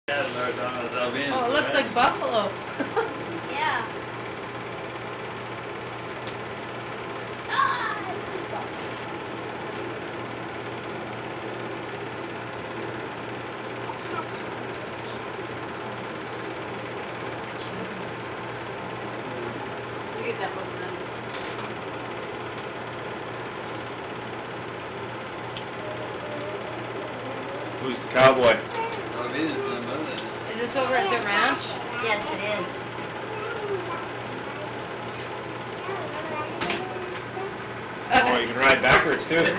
Oh, it looks like buffalo. Yeah. Look at that one running. Who's the cowboy? Is this over at the ranch? Yes, it is. Oh, you can ride backwards too.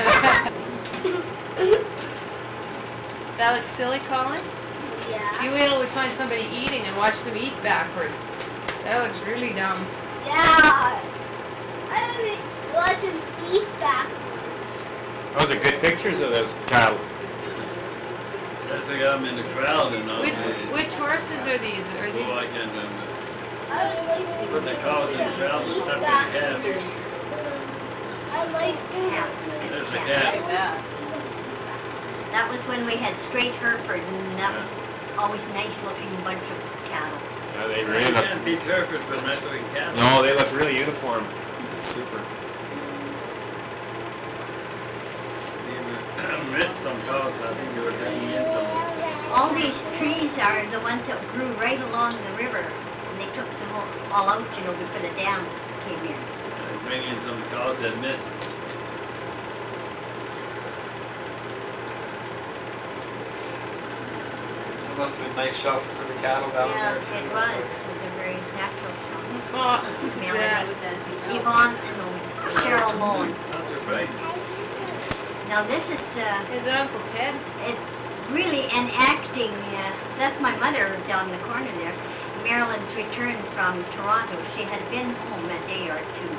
That looks silly, Colin? Yeah. You wait till we find somebody eating and watch them eat backwards. That looks really dumb. Yeah. I don't watch him eat backwards. Those are good pictures of those cattle. That's they got them in the crowd and all. Which horses are these? Are these? Oh, I can't remember. I would like to Put the cows in the crowd and eat separate backwards. calves. I like that. There's a Like calf. that. That was when we had straight Hereford, and that was always nice looking bunch of cattle. Yeah, they You really can't look. beat Hereford for nice looking cattle. No, they look really uniform. Super. Missed some cows. I think they were hanging in some. All these trees are the ones that grew right along the river, and they took them all out, you know, before the dam came in. Bringing some cows that missed. It must have been nice shelter for the cattle down Yeah, there too. it was. It was a very natural shelter. Oh, who's Melanie that? With Auntie Mel. Yvonne and Cheryl Lowen. Not their frightened. Now this is Is it Uncle Ted? it really an acting. That's my mother down the corner there. Marilyn's return from Toronto. She had been home a day or two.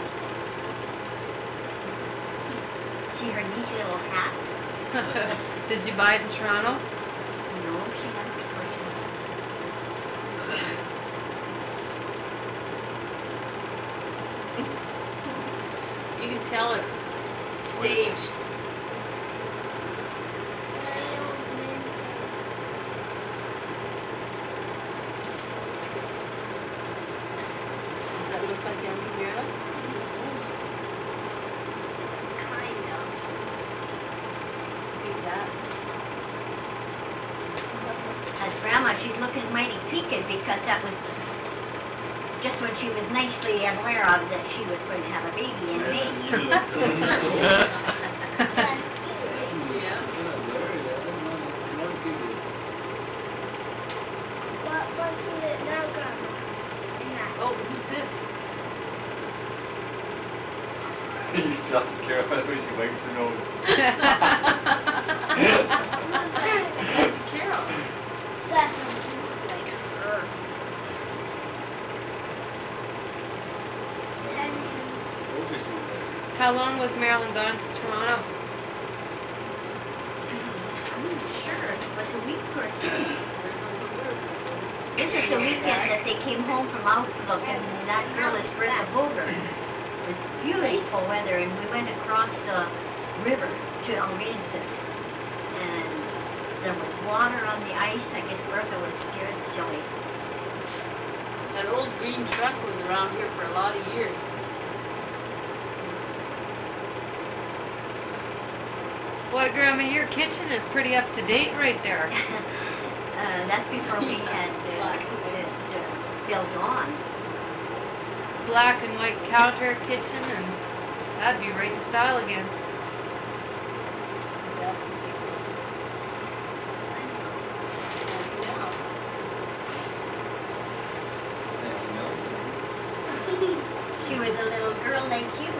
See her neat little hat? Did you buy it in Toronto? No, she had it first. You can tell it's staged. Does that look like Auntie Vera? Kind of. Who's that? As Grandma, she's looking mighty peaked because that was just when she was nicely aware of that she was going to have a baby in May. Yeah. What's in it now, Grandma? In that. Oh, who's this? You can tell it's Carol by the way she winks her nose. Carol. That doesn't look like her. How long was Marilyn gone to Toronto? I'm not sure. It was a week or two. This is the weekend that they came home from Outlook, and that girl is Bertha Boger. It was beautiful weather, and we went across the river to Alresis. And there was water on the ice. I guess Bertha was scared silly. That old green truck was around here for a lot of years. Boy, Grandma, your kitchen is pretty up to date right there. That's before we had built on. Black and white counter kitchen, and that'd be right in style again. Is that Auntie Mel? She was a little girl like you.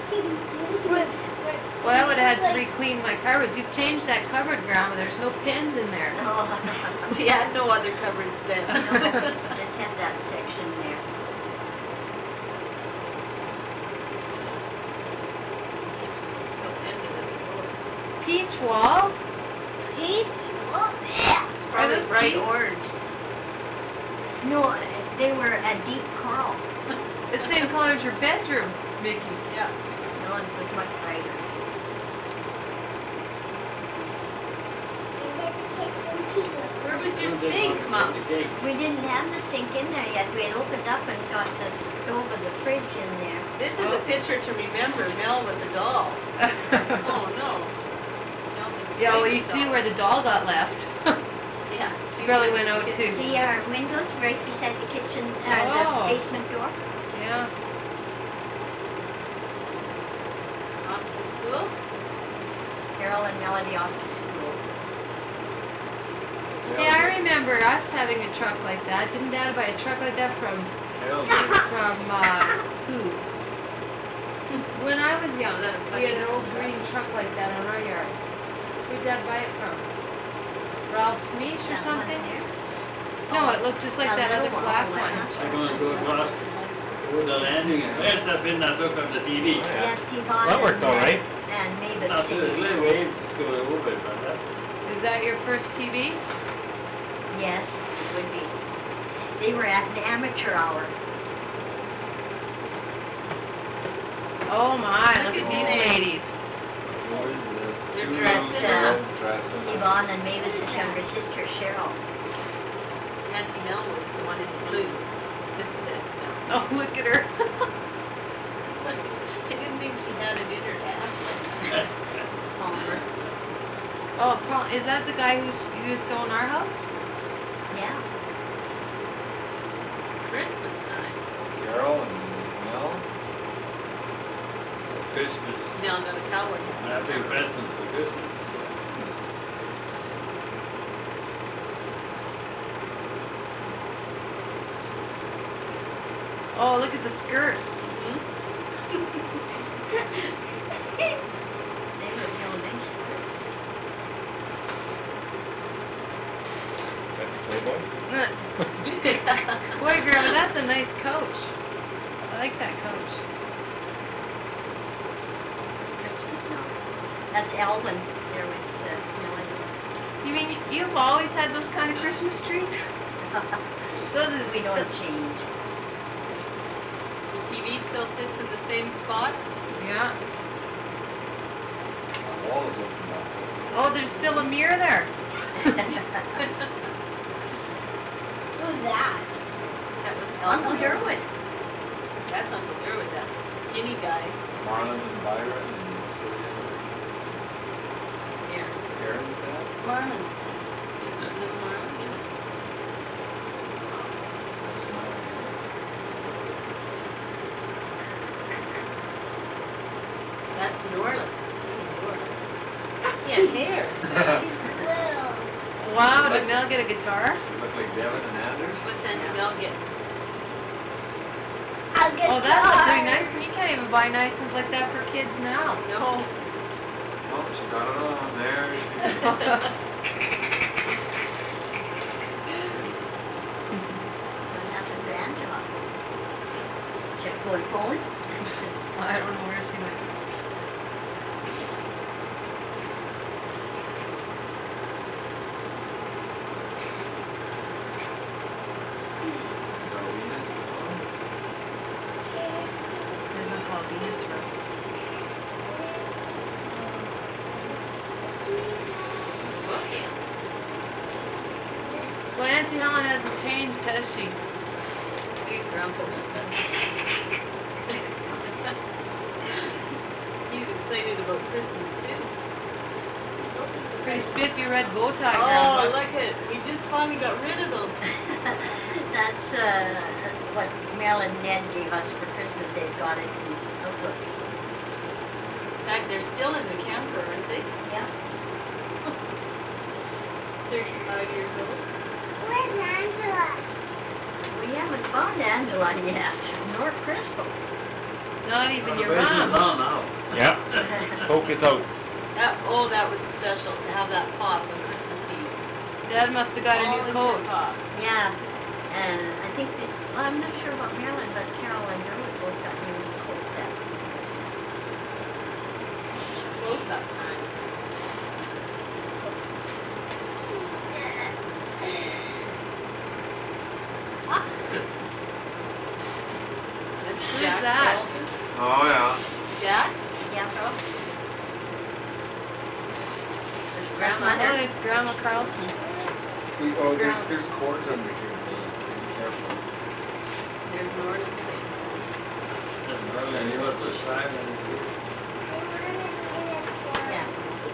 Well, I would have had to re-clean my cupboards. You've changed that cupboard, Grandma. There's no pins in there. Oh, She had no other cupboards then. just had that section there. Kitchen is still empty with the door. Peach walls? Peach? Oh, yeah. It's probably those bright peach? orange. No, they were a deep coral. The same color as your bedroom, Mickey. Yeah. No, it was much brighter. Where was your sink? up. The cake. We didn't have the sink in there yet. We had opened up and got the stove and the fridge in there. This is a picture to remember Mel with the doll. Oh, no. Mel with the Yeah, well, baby you see doll. where the doll got left. Yeah. She probably went out too. See our windows right beside the kitchen, Oh. the basement door? Yeah. Off to school? Carol and Melody off to school. Hey, I remember us having a truck like that. Didn't Dad buy a truck like that from Hell, who? When I was young, Is that a we had an funny old truck? green truck like that on our yard. Who'd Dad buy it from? Ralph Smeech or That one something? there. No, it looked just like A that other little black one, one. I'm gonna go across over the landing and there's that pin that took up the TV. That's Yvonne That worked and, all right. and Mavis That's a singing. little waves go over it, but that. Is that your first TV? Yes, it would be. They were at an amateur hour. Oh my, Look look at at these Denae. ladies. What is this? They're Two dressed rooms, in- dressing. Yvonne and Mavis's younger sister, Cheryl. Auntie Mel was the one in blue. This is Auntie Mel. Oh, look at her. I didn't think she had it in her hat. Palmer. Oh, Paul, is that the guy who used to own our house? Yeah. Christmas time. Carol and Mel. Christmas. Mel got a cowboy hat. Wrapping presents for Christmas. Oh, look at the skirt. Mhm. They were real nice skirts. Is that the Playboy? Boy, Grandma, that's a nice coach. I like that coach. This is Christmas now. That's Elvin there with Melody. You mean you've always had those kind of Christmas trees? Those are We don't change. The TV still sits in the same spot. Yeah. The wall is opened up. Oh, there's still a mirror there. Who's that? That was Uncle Elmo. Derwood. That's Uncle Derwood, that skinny guy. Marlon and Byron and what's her name? Yeah. Aaron's dad? Marlon's guy. Little Marlon, yeah. That's Marlon. That's Norland. He had hair. Little. Wow, did Mel get a guitar? Does it look like Devin and Anders? What's Auntie Mel get? A guitar. Oh, that's a pretty nice one. You can't even buy nice ones like that for kids now. No. Oh, she got it on there. What happened to Angela? Just go and phone? I don't know where she went. Got Venus and Dawn. There's a called Venus for us. Bookends. Well, Auntie Helen hasn't changed, has she? Big grumple. He's excited about Christmas too. Pretty spiffy red bow tie, Oh, Grandma. look at, we just finally got rid of those. That's what Mel and Ned gave us for Christmas. They got it in Outlook. In fact, they're still in the camper, aren't they? Yeah. 35 years old. Where's Angela? We haven't found Angela yet, nor Crystal. Not even your Celebration's mom. on now. Yeah. Coke is out. That was special to have that pop on Christmas Eve. Dad must have got a new Always coat. her pop. Yeah, and I think that, well, I'm not sure about Marilyn, but Carol and Derwood both got new coat sets for Christmas. Close up time. That's Who's Jack that? Carlson. Oh, yeah. Jack? Yeah, Carlson? There's Grandmother. Oh, there's Grandma Carlson. There's cords under here. Be careful. There's Norton. And you were so shy when you Yeah,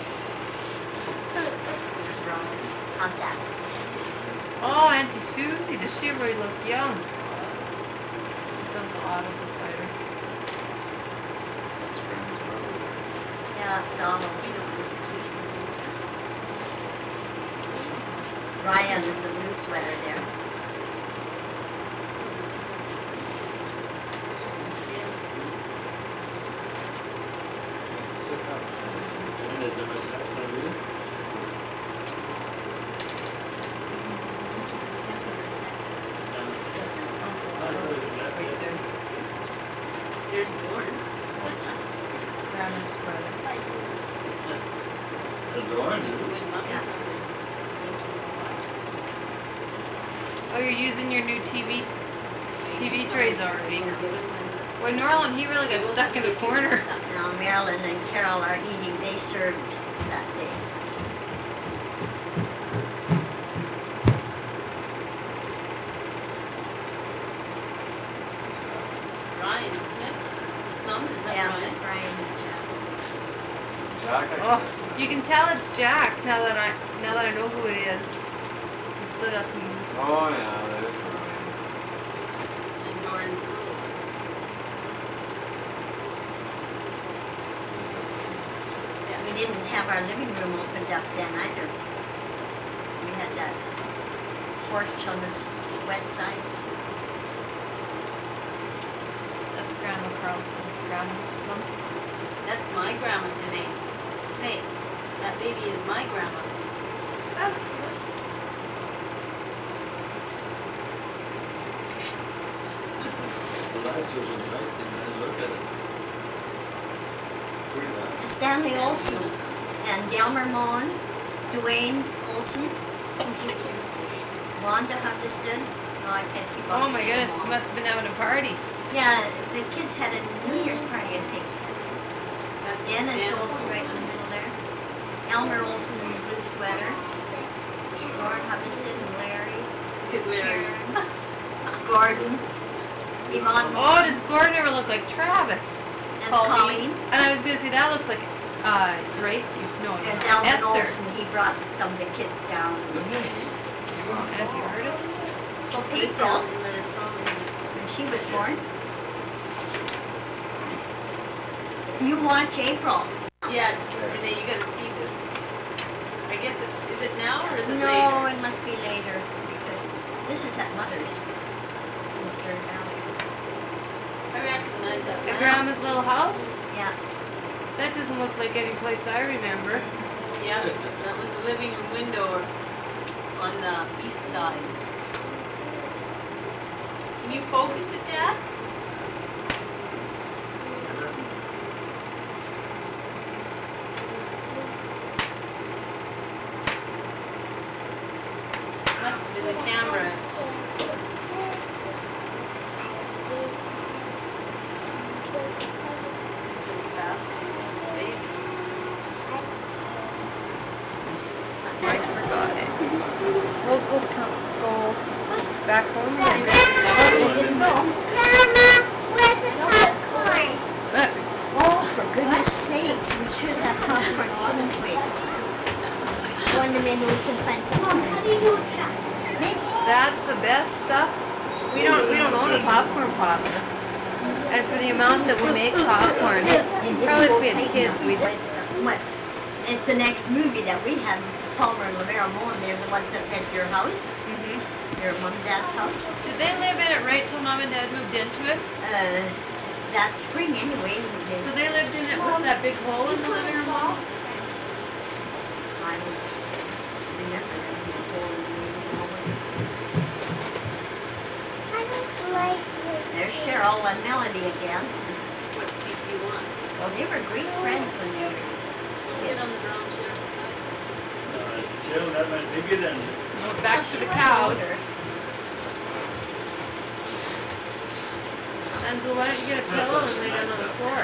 There's Ron. how's that? Oh, Auntie Susie, does she really look young? It's on the bottom beside her. That's Grandma's brother. Yeah, it's all We don't want to see Ryan in the blue sweater there. Sit up. and there's a reception room. Right there. There's Dorn. Grandma's brother. The door, When Mommy's on Oh, you're using your new TV trays already. When Norland, he really got stuck in a corner. Now Marilyn and Carol are eating, they served that day. Ryan, isn't it? Mom, is that Yeah, Ryan? Ryan. Jack, Oh, you can tell it's Jack now that I know who it is. It's still got some. Oh yeah, that is Ryan. And Dorn's the little one. We didn't have our living room opened up then either. We had that porch on the west side. That's Grandma Carlson. Grandma's mom. That's my grandma, Denae. Denae, that baby is my grandma. the lights was right, and then look at it. Look at that. Stanley Olson and Delmer Mon, Dwayne Olson, Wanda Hubsted. Oh, I can't keep up. Oh my goodness, you must have been having a party. Yeah, the kids had a New Year's party, I think. That's Dennis Dennis Olson right in the middle there. Elmer Olson in the blue sweater. Lauren Hubsted and Larry. Good Larry. Karen. Gordon. Yvonne. Oh, does Gordon ever look like Travis? That's Colleen. And I was gonna say that looks like, right? No, There's Alvin Esther. Olson. He brought some of the kids down. Auntie Curtis. Well, April. April, And then it's probably. when she was born. You watch April. Yeah, Denae, you gotta see this. I guess is it now or is it No, later? it must be later because this is at Mother's in Stern Valley. I recognize that. At now. Grandma's little house? Yeah. That doesn't look like any place I remember. Yeah, that was the living room window on the east side. Can you focus it, Dad? Must have been the camera. It's fast. I forgot it. We'll go back home and Didn't know. Mama, where's the popcorn? look. Oh, for goodness sakes, we should have popcorn, shouldn't we? Wonder maybe we can find some. Mom, how do you do that? That's the best stuff. We don't own a popcorn popper. And for the amount that we make popcorn, probably if we had kids, we'd. What? It's the next movie that we have. This is Palmer and Lavera Moore, and they're the ones that at your house, Mhm. your mom and dad's house. Did they live in it right till Mom and Dad moved into it? That spring anyway. So they lived in it with that big hole in the living room wall? I don't remember them before. I don't like this. There's Cheryl and Melody again. What seat do you want? Well, they were great friends when they were. Sit on the brown chair beside you. Still that much bigger than Well, back to the cows. Angela, why don't you get a pillow and lay down on the floor?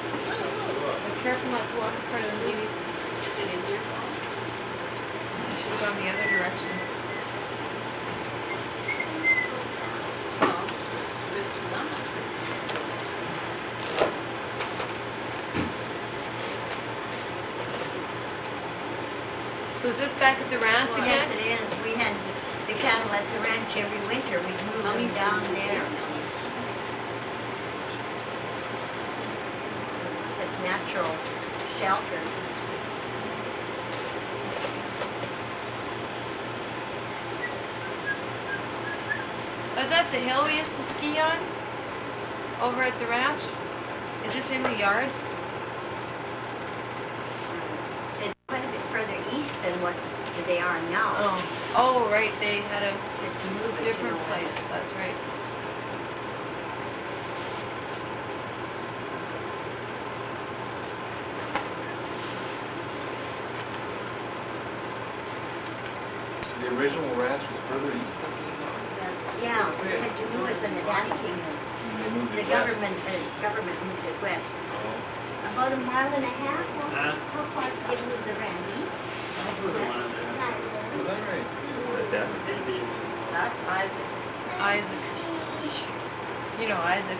Be careful not to walk in front of the TV. Sit in here. You should have gone the other direction. Well, good to know. So is this back at the ranch Yes, again? it is. We had the cattle at the ranch every winter. We'd move them down there. It's a natural shelter. Is that the hill we used to ski on? Over at the ranch? Is this in the yard? It's quite a bit further east than what they are now. Oh, right, they had a But to move it, different you know, place, that's right. The original ranch was further east than this now? Yeah, we had to move it when the daddy came in. And they moved The it west. government moved it west. Oh. About a mile and a half. Huh? How far did they move the ranch? I'll put them on there. Was that right? Like that. This is, that's Isaac. Isaac. You know Isaac.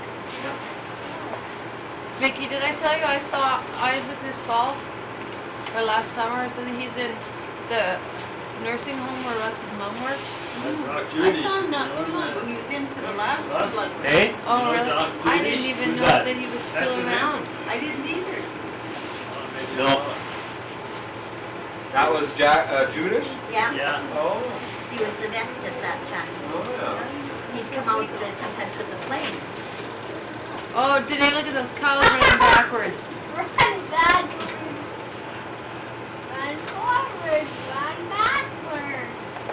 Mickey, did I tell you I saw Isaac this fall? Or last summer or something? He's in the nursing home where Russ's mom works. That's Doc I Judy. saw him not You too know long ago. that? He was into the lab for Russ? blood work. Hey? Oh, You know really? Doc I Judy? didn't even Who's know that? that he was That's still your name? around. I didn't either. Oh, maybe No. not. That was Judas? Yeah, Yeah. Oh. he was the vet at that time. Oh, yeah. He'd come out sometimes with the plane. Oh, Denae, look at those cows running backwards. Run backwards. Run forward. Run backwards.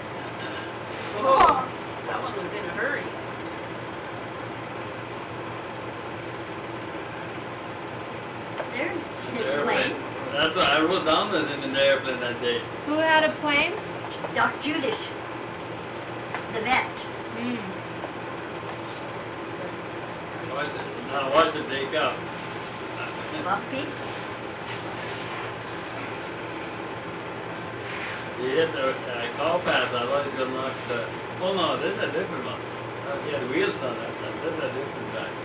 Oh, that one was in a hurry. There's his There, plane. That's what I wrote down with him in the airplane that day. Who had a plane? Doc Judish, the vet. Hmm. Now watch it take up. Bumpy. He hit the cow path. I thought he was going to knock the... Oh no, this is a different one. He had wheels on that one. This is a different guy.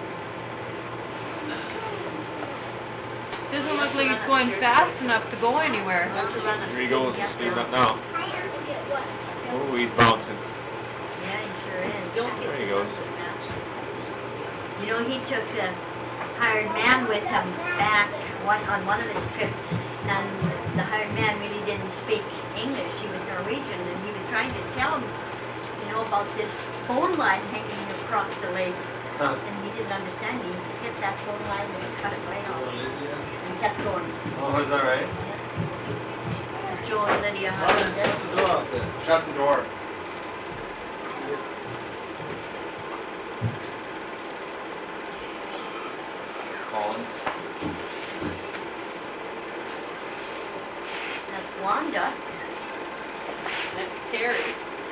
Doesn't look like it's going fast enough to go anywhere. Here he goes, he's speeding up now. I have to get what? Oh, he's bouncing. Yeah, he sure is. Don't get There he the goes. ones that match. You know, he took the hired man with him back on one of his trips, and the hired man really didn't speak English. He was Norwegian, and he was trying to tell him, you know, about this phone line hanging across the lake. Huh. And he didn't understand. He hit that phone line and it cut it right Oh, off. Lydia. And kept going. Oh, is that right? Joe and Lydia Why Hudson is did. the door up there? Shut the door. Collins. That's Wanda. That's Terry.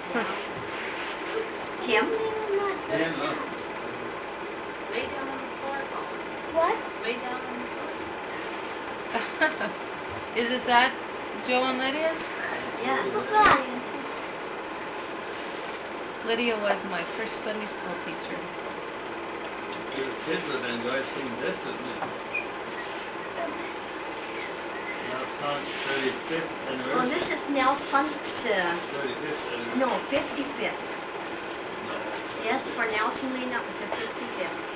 Tim. Yeah, look. Lay down on the floor, Colin. What? Lay down on the floor. Is this that Joe and Lydia's? Yeah. Look at Lydia was my first Sunday school teacher. Your kids would enjoy seeing this with me. That's not 35th anniversary. Well, this is Nels Funk's, 35th anniversary. no, 55th. No. Yes, for Nelson Lee, that was the 55th.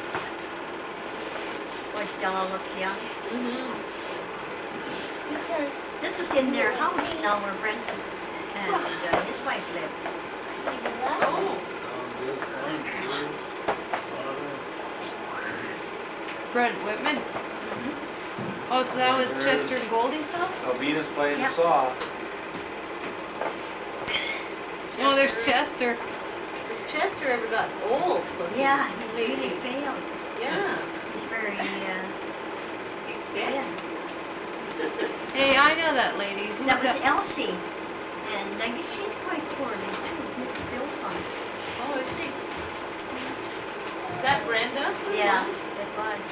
Boy, Stella looks young. This was in their house now where Brent and his wife lived. Oh, Brent Whitman. Oh, so that was Chester and Goldie's house? Alvina's playing Yep. the saw. Oh, there's Chester. has Chester ever got old? looking? Yeah, he's really Lately? failed. Yeah. He's very, Is he sick? yeah. Hey, I know that lady. Who's That was Elsie. And I guess she's quite poorly too, Mrs. Bill Funk. Oh, is she? Is that Brenda? Yeah, it was.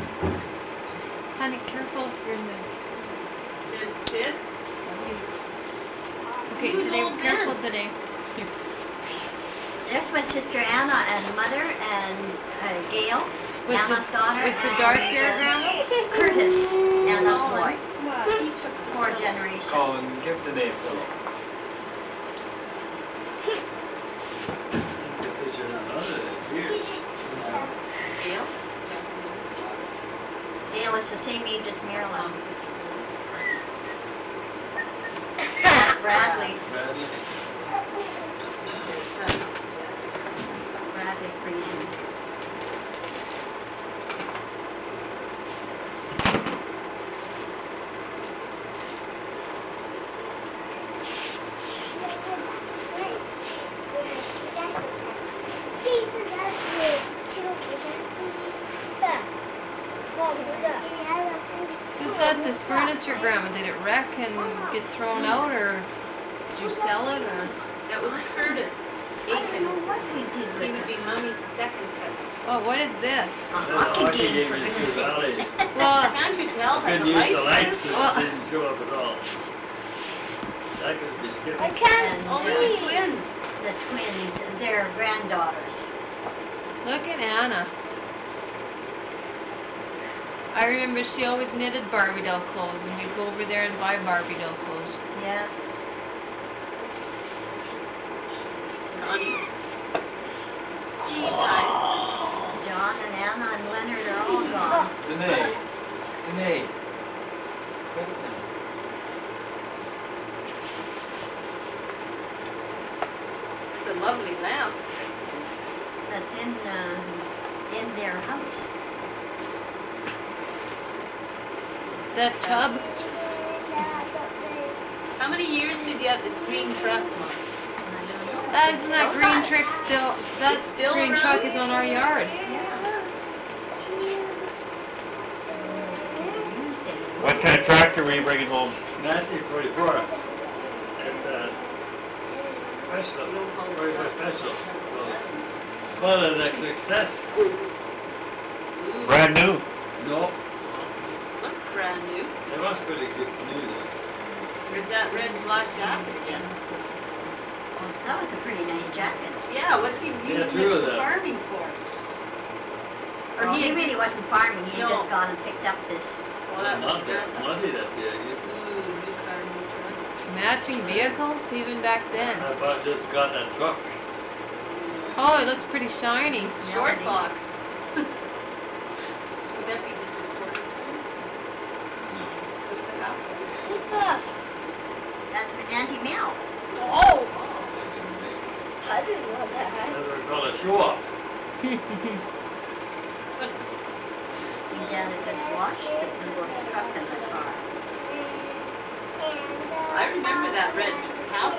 Honey, careful if you're in the... There's Sid. Okay, Who's today, old careful then? today. There's my sister Anna and mother and Gail, With Anna's daughter, with the and dark hair, Grandma? Curtis, Anna's boy. He took 4 generations. Colin, give Denae a pillow. Picture of another here. Gail? Gail is the same age as Marilyn. Mom's sister. Bradley, Bradley. Their son. Bradley Friesen. Who's got this furniture, Grandma? Did it wreck and get thrown out, or did you sell it, or? That was Curtis Aiken. What we did He with would be Mommy's second cousin. Oh, what is this? a The hockey game, for game is goodness too sakes. valley. Well, Can't you tell by Couldn't the use the lights? lights, so Well- it didn't show up at all. That could be I skipping. can't And, Oh, look at the see. twins. The twins, their granddaughters. look at Anna. I remember she always knitted Barbie doll clothes, and we'd go over there and buy Barbie doll clothes. Yeah. Ronnie. Gee, you guys. John and Anna and Leonard are all gone. Denae. Denae. Put it down. It's a lovely lamp. That's in their house. That tub? How many years did you have this green truck, Mom? I don't know. That's It's not still green hot. trick still. That It's still green around? truck is on our yard. Yeah. Used anymore. What kind of tractor were you bringing home? Nancy 44. It's special, very, very special. Well, a success. Ooh, Brand new. No, looks brand new. it was pretty good news. Where's that red and black jacket again? That was a pretty nice jacket. Yeah, what's he using true it for that. farming for? Or Well, he he had really just, wasn't farming, he had No. just gone and picked up this. well, that was Not that aggressive. muddy that day. Ooh, new car, new truck. Matching vehicles, even back then. I about just got that truck. Oh, it looks pretty shiny. Short Melody. box. Would that be just a quarter? What's a half? That's for Auntie Mel. Oh, I didn't know that. That's what we call a show off. We dad had just washed it and brought the truck in the car. I remember that red half.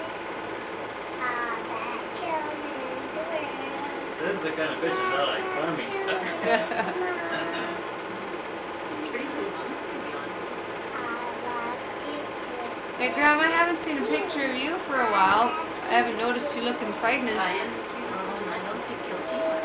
This is the kind of fishes I like farming. Pretty soon Mom's gonna be on. Hey, Grandma, I haven't seen a picture of you for a while. I haven't noticed you looking pregnant. I am the cutest I one. don't think you'll see one.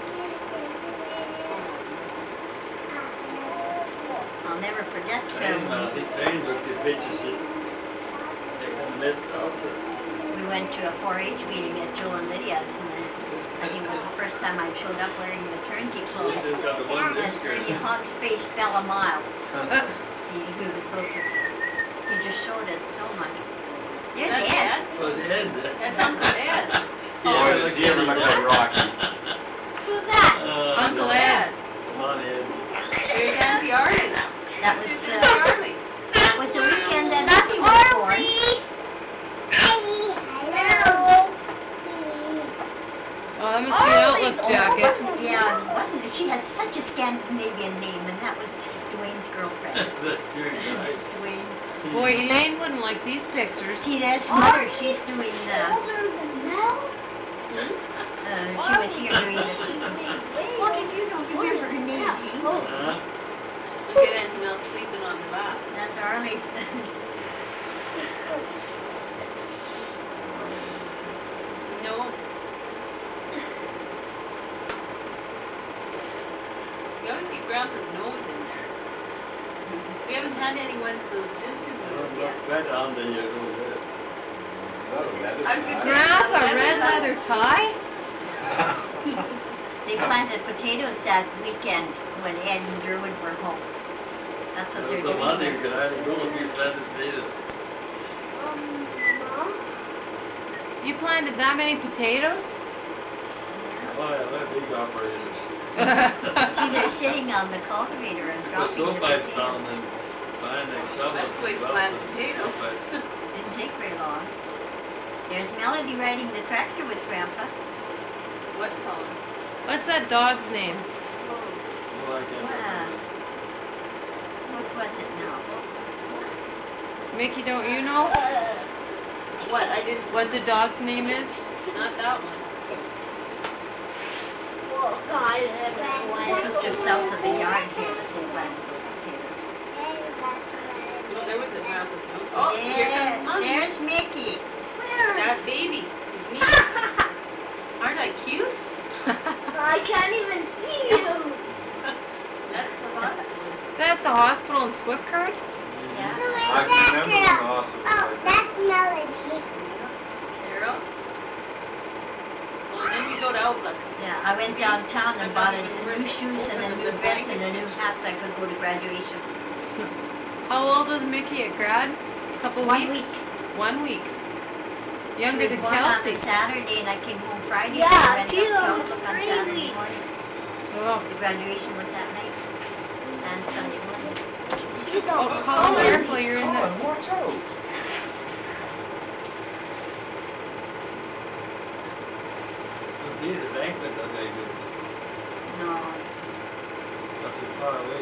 I'll never forget I think Train took the pictures. They kind of missed out. we went to a 4-H meeting at Joe and Lydia's, and I think it was the first time I showed up wearing maternity They clothes. just got the one And this Ernie girl. Hunt's face fell a mile. Uh, He was so, he just showed it so much. There's That's Ed. Ed? Was Ed? That's Uncle Ed. Oh, Yeah, look at him, look like Rocky. Who's that? Uncle no. Ed. Come on, Ed. There's Auntie Arlie. That was, There's Auntie Arlie. that was the weekend that Auntie was born. Oh, that must be an Outlook jacket. Yeah, wasn't it? She has such a Scandinavian name, and that was Dwayne's girlfriend. That's very nice. Dwayne. Boy, Elaine wouldn't like these pictures. See, there's mother. She's doing the. Older than Mel? She was here doing the. What if you don't remember her name? Huh? Look at Auntie Mel sleeping on the bath. That's Arlie. No. You always get Grandpa's nose in there. We haven't had any ones of those just his nose yet. Right on the go there. I was gonna say. Grandpa, red leather tie? They planted potatoes that weekend when Ed and Derwin were home. That's what they're So doing. Monday you could hardly go if you planted potatoes. Mom? You planted that many potatoes? Oh yeah, they're big operators. See, they're sitting on the cultivator and Put dropping soap the pipes potatoes. down and behind the shovel. That's the way to Well, plant soap potatoes. pipe. Didn't take very long. There's Melody riding the tractor with Grandpa. What, Colin? What's that dog's name? Oh, I can't Wow. remember. What was it now? Mickey, don't you know What? I didn't. what the dog's name is? Not that one. Well, God, everyone. This was just south of the yard here that they planted those potatoes. Well, there was a grandpa's note. Oh, here comes Mommy. There's Mickey. That baby is me. Aren't I cute? I can't even see you. That's the hospital. Is that at the hospital in Swiftcurrent? Yeah. I can remember when the hospital. Oh, that's Melody. Carol. Well, then we go to Outlook. Yeah, I went downtown and bought new shoes and a new dress and a new hat so I could go to graduation. How old was Mickey at grad? A couple 1 weeks? 1 week. Younger We than went on Kelsey. a Saturday and I came home Friday. Yeah, and I went she's up to on Outlook on 3 Saturday weeks. morning. Oh, The graduation was that night and Sunday morning. She's oh, on Colin, careful, you're in the... Colin, watch out. Let's see, the banquet that they do. No, Not too far away.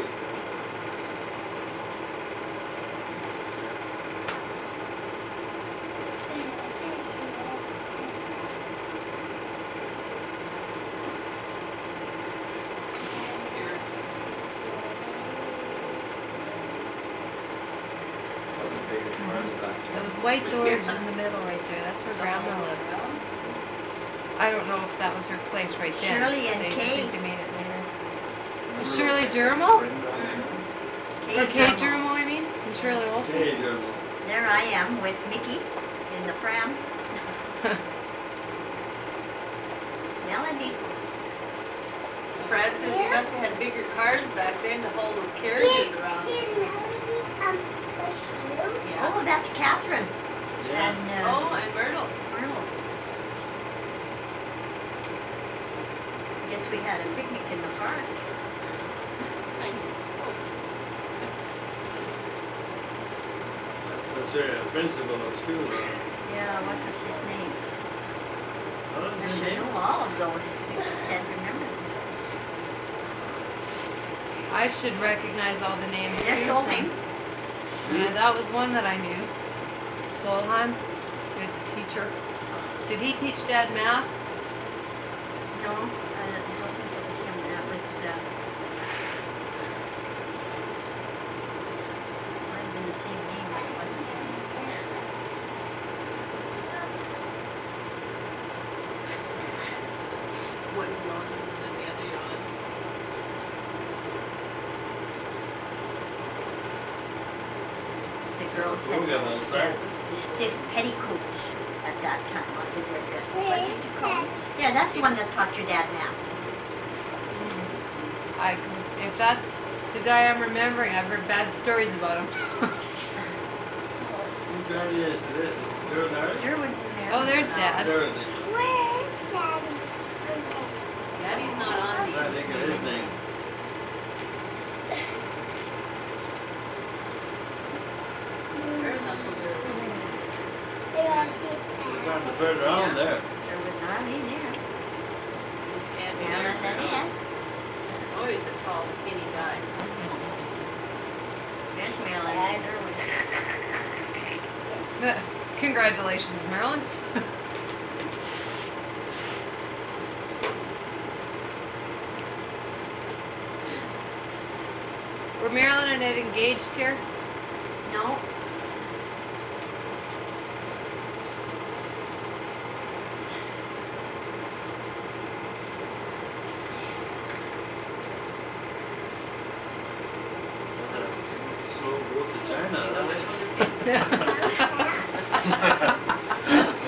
Those white doors in the middle right there, that's where Grandma lived. I don't know if that was her place right then. Shirley and I Kay. think they made it later. Shirley Jermo? Or Kay Jermo. Jermo, I mean? And Shirley Olsen? Hey, German. There I am with Mickey in the pram. Melody. Brad says you must have had bigger cars back then to haul those carriages around. Did Melody push you? Yeah. Oh, that's Catherine Yeah. and Oh, and Myrtle. Myrtle. Guess we had a picnic in the park. I guess. That's the principal of school. Yeah, what was his name? What was I his should name? know all of those. I just can't remember. I should recognize all the names. There's too. Solheim. Yeah, that was one that I knew. Solheim. He was a teacher. Did he teach Dad math? No, I don't think it was him. That was, might have been the same name, but it wasn't him. One yawn and the other yawn. The girls had Program those outside. stiff petticoats at that time under their dresses. What did you call them? Yeah, that's the one that taught your dad math. If that's the guy I'm remembering, I've heard bad stories about him. Who graduated today? German Harris? Derwin. Oh, there's Dad. Derwin. Where is Daddy's? Daddy's not on I these. think of his name. Where's Uncle Derwin? Trying to further on there. Derwin Gnarly there. He's standing Yeah, there. and then Oh, he's a tall, skinny guy. there's Marilyn and Derwin. Congratulations, Marilyn. Were Marilyn and Ed engaged here? No. Slow boat to China. You know That which was- one is he?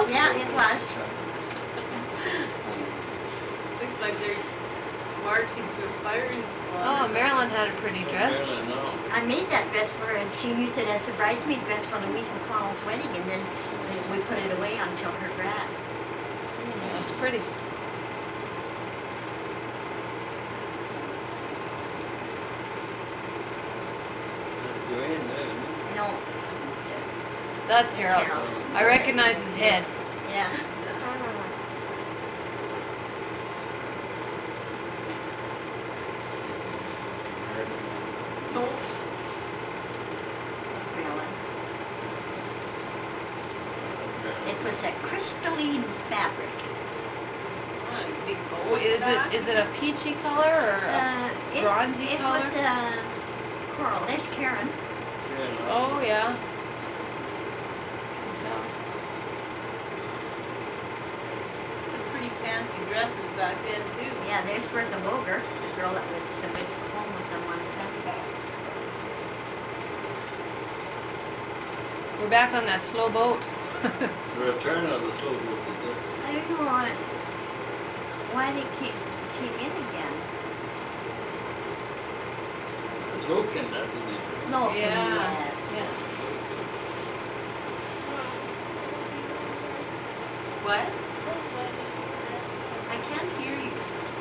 was? Yeah, it was. Looks like they're marching to a firing squad. Oh, Marilyn had a pretty dress. Marilyn, no. I made that dress for her, and she used it as a bridesmaid dress for Louise McConnell's wedding, and then we put it away until her grad. That was pretty. That's Dwayne there, isn't it? No, That's Harold. Harold. I recognize his head. yeah. No. Marilyn. It was a crystalline fabric. Oh, it's a big bow Oh, in the back. is it a peachy color or a bronzy it color? was coral. There's Karen. Yeah, no. Oh yeah. Some pretty fancy dresses back then too. Yeah, there's Bertha Boger, the girl that was home with them one time. We're back on that slow boat. The return of the slow boat is there. I don't know why they came in again. Loken, that's his name. No, Yeah. yes. Yeah. What? I can't hear you.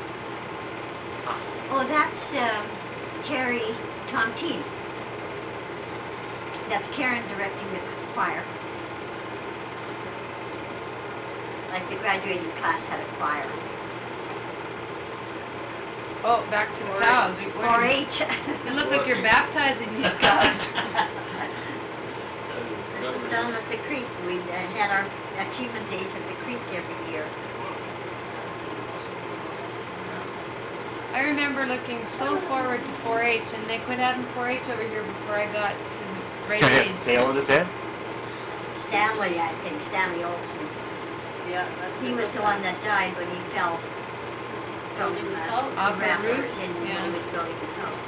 Oh, that's Terry Tontine. That's Karen directing the choir. Like the graduating class had a choir. Oh, back to the cows. 4-H. You look like you're baptizing these cows. This is down at the creek. We had our achievement days at the creek every year. I remember looking so forward to 4-H, and they quit having 4-H over here before I got to the right age. Tail on his head? Stanley, I think, Stanley Olson. Yeah, that's He it. was the one that died when he fell from Building his house. Off the raft roof? when Yeah. he was building his house.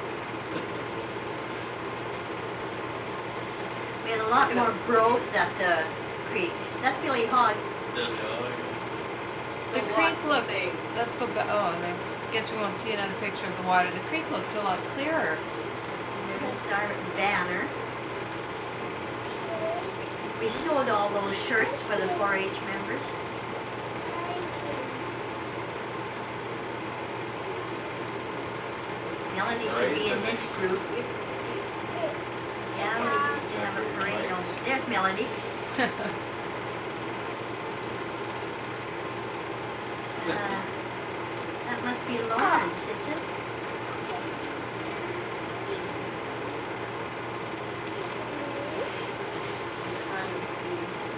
We had a lot more growth at the creek. That's Billy Hogg. There we are. The Still creek walks looked. the same. Let's go back. Oh, and I guess we won't see another picture of the water. The creek looked a lot clearer. There's our banner. We sold all those shirts for the 4-H members. Melanie should be in this group. Yeah, we used to have a parade on. There's Melanie. That must be Lawrence, is it? Try and see.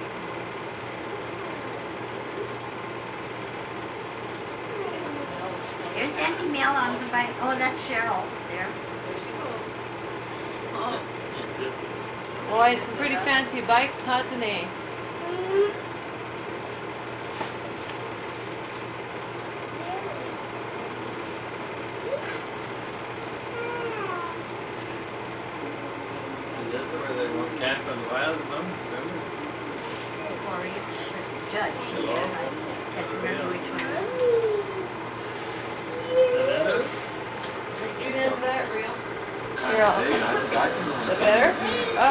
There's Auntie Mel on the bike. Oh, that's Cheryl there. There she goes. Oh, Boy, it's some pretty fancy bikes, huh, Denae? And this is where they were camping in the wild, remember? 4-H judge. Hello. Yeah, I can't remember which one. And then there- Let's get into that reel. Yeah. The better? Oh.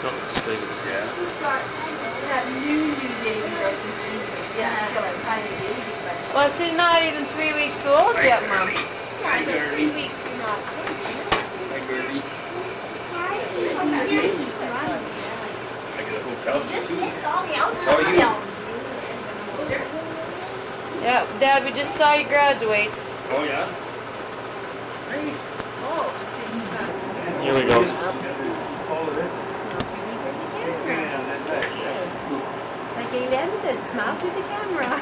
Well, she's not even 3 weeks old yet, Mom. Just missed all the How are outdoor you? films. Yeah, Dad, we just saw you graduate. Oh, yeah? Here we go. Like a lenses, smile to the camera.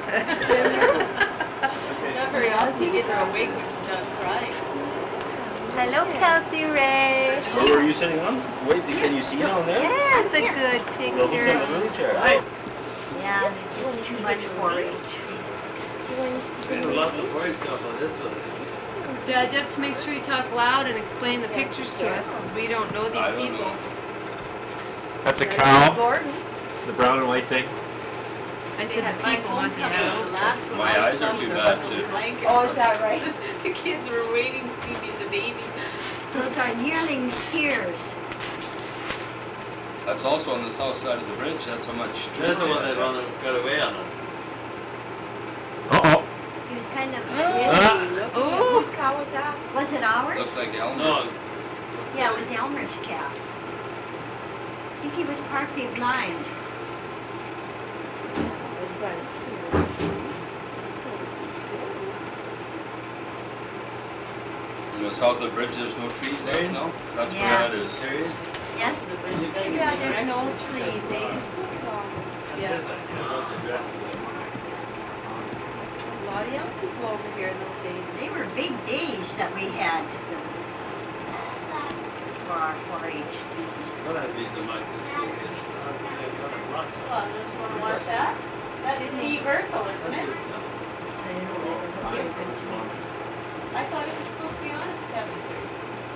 not very often you get her awake when she's not crying. Hello, Kelsey Ray. Where were you sitting on? Wait, can you see it on there? There's a good Well, who's in the picture. wheelchair? Yeah, it's too much 4-H. We have lots of boys stuff on this one. Dad, you have to make sure you talk loud and explain the pictures to us, because we don't know I these don't people. know. That's a cow. Gordon. The brown and white thing. I They said had the my people want the homecoming, animals. the last one, My all the eyes are sons too were bad, bundled in too. blankets. Oh, is that right? The kids were waiting to see me as a baby. Those are yearling steers. That's also on the south side of the bridge. That's how much. There's the one that got away on us. Uh-oh. He was kind of, Oh, Whose cow was that? was it ours? Looks like Elmer's. No, Yeah, it was Elmer's calf. I think he was partly blind. You know, south of the bridge, there's no trees there. No, that's Yeah. where that is. there he is. Yes? The bridge, you gotta Yeah, get the there's no directions trees, straight. eh? It's pretty close. Yes. About the dress of it. There's a lot of young people over here in those days. They were big days that we had for our 4-H. Well, that'd be the mic. Oh, don't you wanna watch that? That's Steve Urkel, isn't it? I thought it was supposed to be on at 7:30.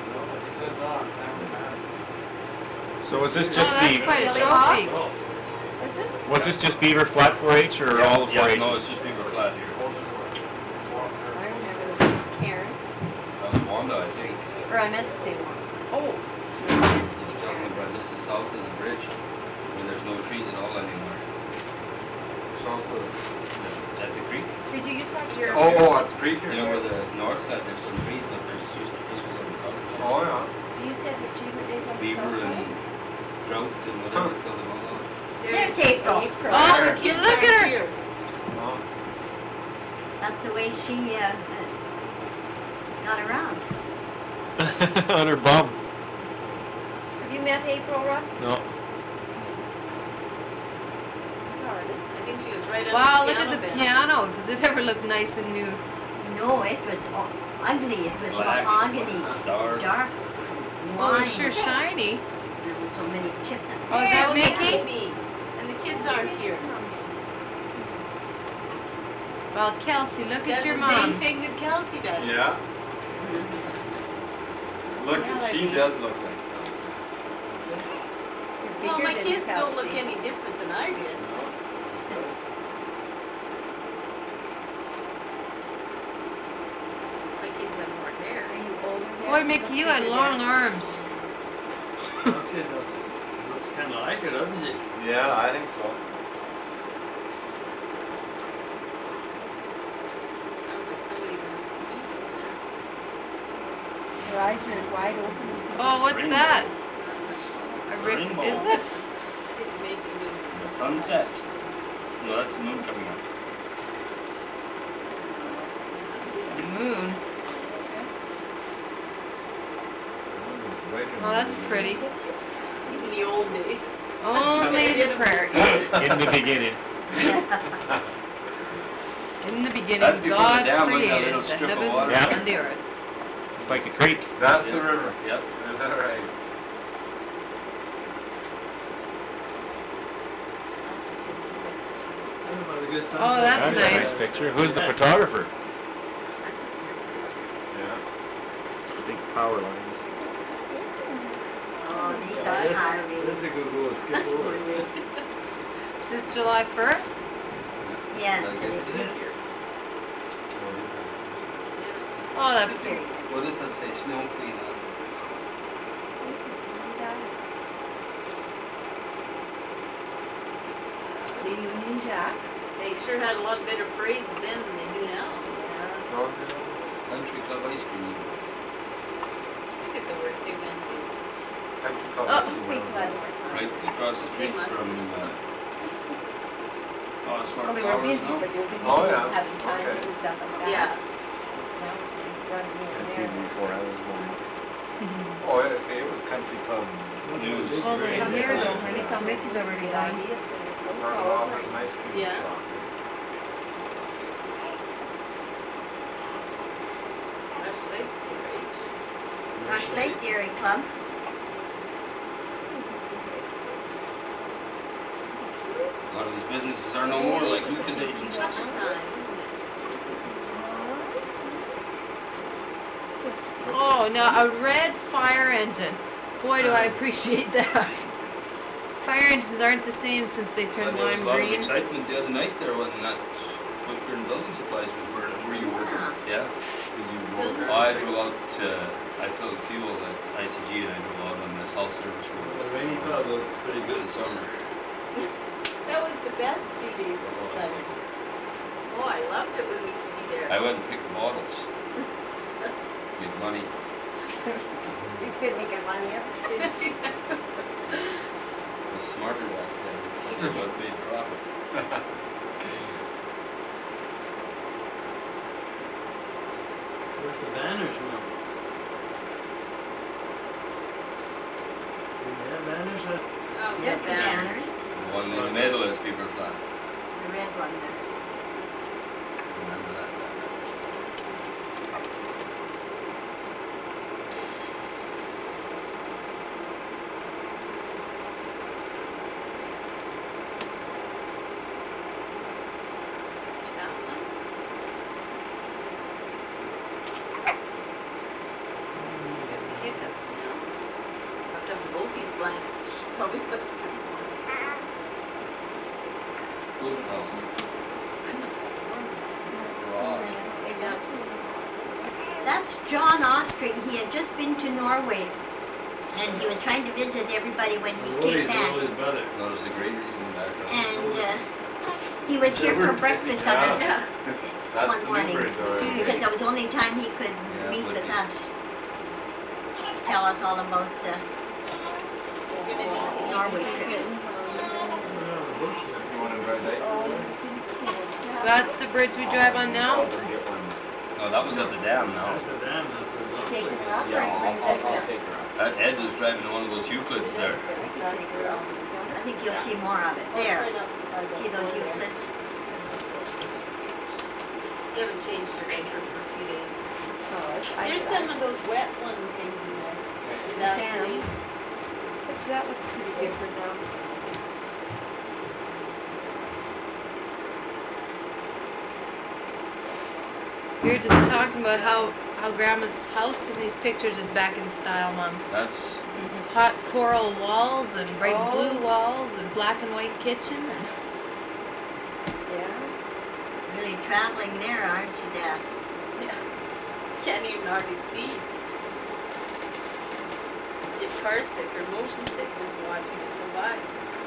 So was this oh, just that's quite a Really trophy. Is it? was this just Beaver Flat 4-H or all the 4-H's? Yeah, no, it's just Beaver Flat here. I remember that was Karen. That was Wanda, I think. Or I meant to say one. Oh. You're talking about this is south of the bridge, when there's no trees at all anymore. South of, At the creek. Did you used to have your... at the creek here? You know where the north side, there's some trees, but there's used to, this was on the south side. Oh, yeah. You used to have your achievement days on the Beaver south and side? drought and whatever, till them all out. There's April. April. Oh, The kids look at aren't her. here. Oh. That's the way she got around. On her bum. Have you met April, Russ? No. Sorry. I think she was right Wow, under look the at the piano bench. piano. Does it ever look nice and new? No, it was ugly. It was Black. mahogany, Dark. dark Oh, wine. it's sure shiny. There was so many chips. Oh, is that There's Mickey? me. And the kids aren't here. Well, Kelsey, look Does at your the mom. same thing that Kelsey does. Yeah. Look, Yeah, she like- does look like Kelsey. You're Well, bigger my than kids don't look Kelsey. any different than I did. My kids have more hair. Are you older than Boy, Mickey, you had long arms. Looks kind of like it, doesn't it? Yeah, I think so. Sounds like somebody wants to eat over there. Your eyes are wide open. Oh, what's Rainbow. that? A Rainbow. is it? Didn't make a good The sunset. No, that's the moon coming up. The moon. Right Oh, that's pretty. in the old days. Only the prairie. In the beginning. In the beginning, That's before the God dam went that created little the strip of heavens water. Yeah. and the earth. It's like the creek. That's the river. Yep. Is that right? Oh, that's That's a nice nice. picture. Who's the photographer? Yeah. Big power lines. Oh, these are Harvey. This is a good go, skip over it. This July 1st? Yes, That's it it. is. Oh, that Very good. What does that say? Snow Queen on? The Union Jack. They sure had a lot better parades then than they do now. Oh, Country Club Ice Cream. Look at the work they went to. Country Club Oh. is We where glad was more time. Right across the street They must from, Smart Well, they were Flowers, busy, no? but they were busy Oh, yeah. having time to Okay. do stuff like that. Yeah. Now we're so busy running here and That's there. even before I was born. it? Oh, okay, it was Country Club. News. Over Great. a year ago. Maybe some Missy's already done. Started off as an ice cream Yeah. shop. Rush Lake 4-H. Rush Lake Dairy Club. A lot of these businesses are no more like Lucas agents. Such a time, isn't it? Oh, now a red fire engine. Boy, do I appreciate that. Fire engines aren't the same since they Well, turned there was a lime lot of green. excitement the other night there when that Swifter and Building Supplies was burning. Were you working? Yeah. I drove out, I filled fuel at ICG and I drove out on this health service road. The rainy cloud looks pretty Good good. in summer. That was the best 3 days of the summer. Oh, I loved it when we could be there. I went and picked the bottles. With money. He's been making money ever since. I was smarter back then. That's what made profit. Where's the banners now? Do we have banners at? Oh, There's the banners, The one in the middle is Beaver Flat. the red one there. Remember that banner. That one? Hiccups now. Wrapped up in both these blankets. She probably was pretty warm. Good call. I'm not warm. Garage. That's John Ostring. He had just been to Norway, and he was trying to visit everybody when he came back. Always better. Notice the greeneries in the background. And he was here for breakfast on it Yeah. That's one the morning, new bridge already. because that was the only time he could Yeah, meet would with be. us. Tell us all about the We're gonna need to eat. Norway trip. Yeah, the bush there. You want to drive that? So that's the bridge we drive on now? I'll get one. No, that was at the dam now. At the dam, that's where it's Take going. her up Yeah, or bring I'll her take her out. Ed was driving one of those Euclids there. I think you'll see more of it there. See those Euclids? They haven't changed her diaper for a few days. Oh, There's some of those wet one things in there. Is that Damn. sleep? Which that looks pretty different now. You're just talking about how Grandma's house in these pictures is back in style, Mom. That's, Hot coral walls and bright Oh. blue walls and black and white kitchen. Yeah. Really traveling there, aren't you, Dad? Can't even hardly see. Get car sick or motion sickness watching it go by.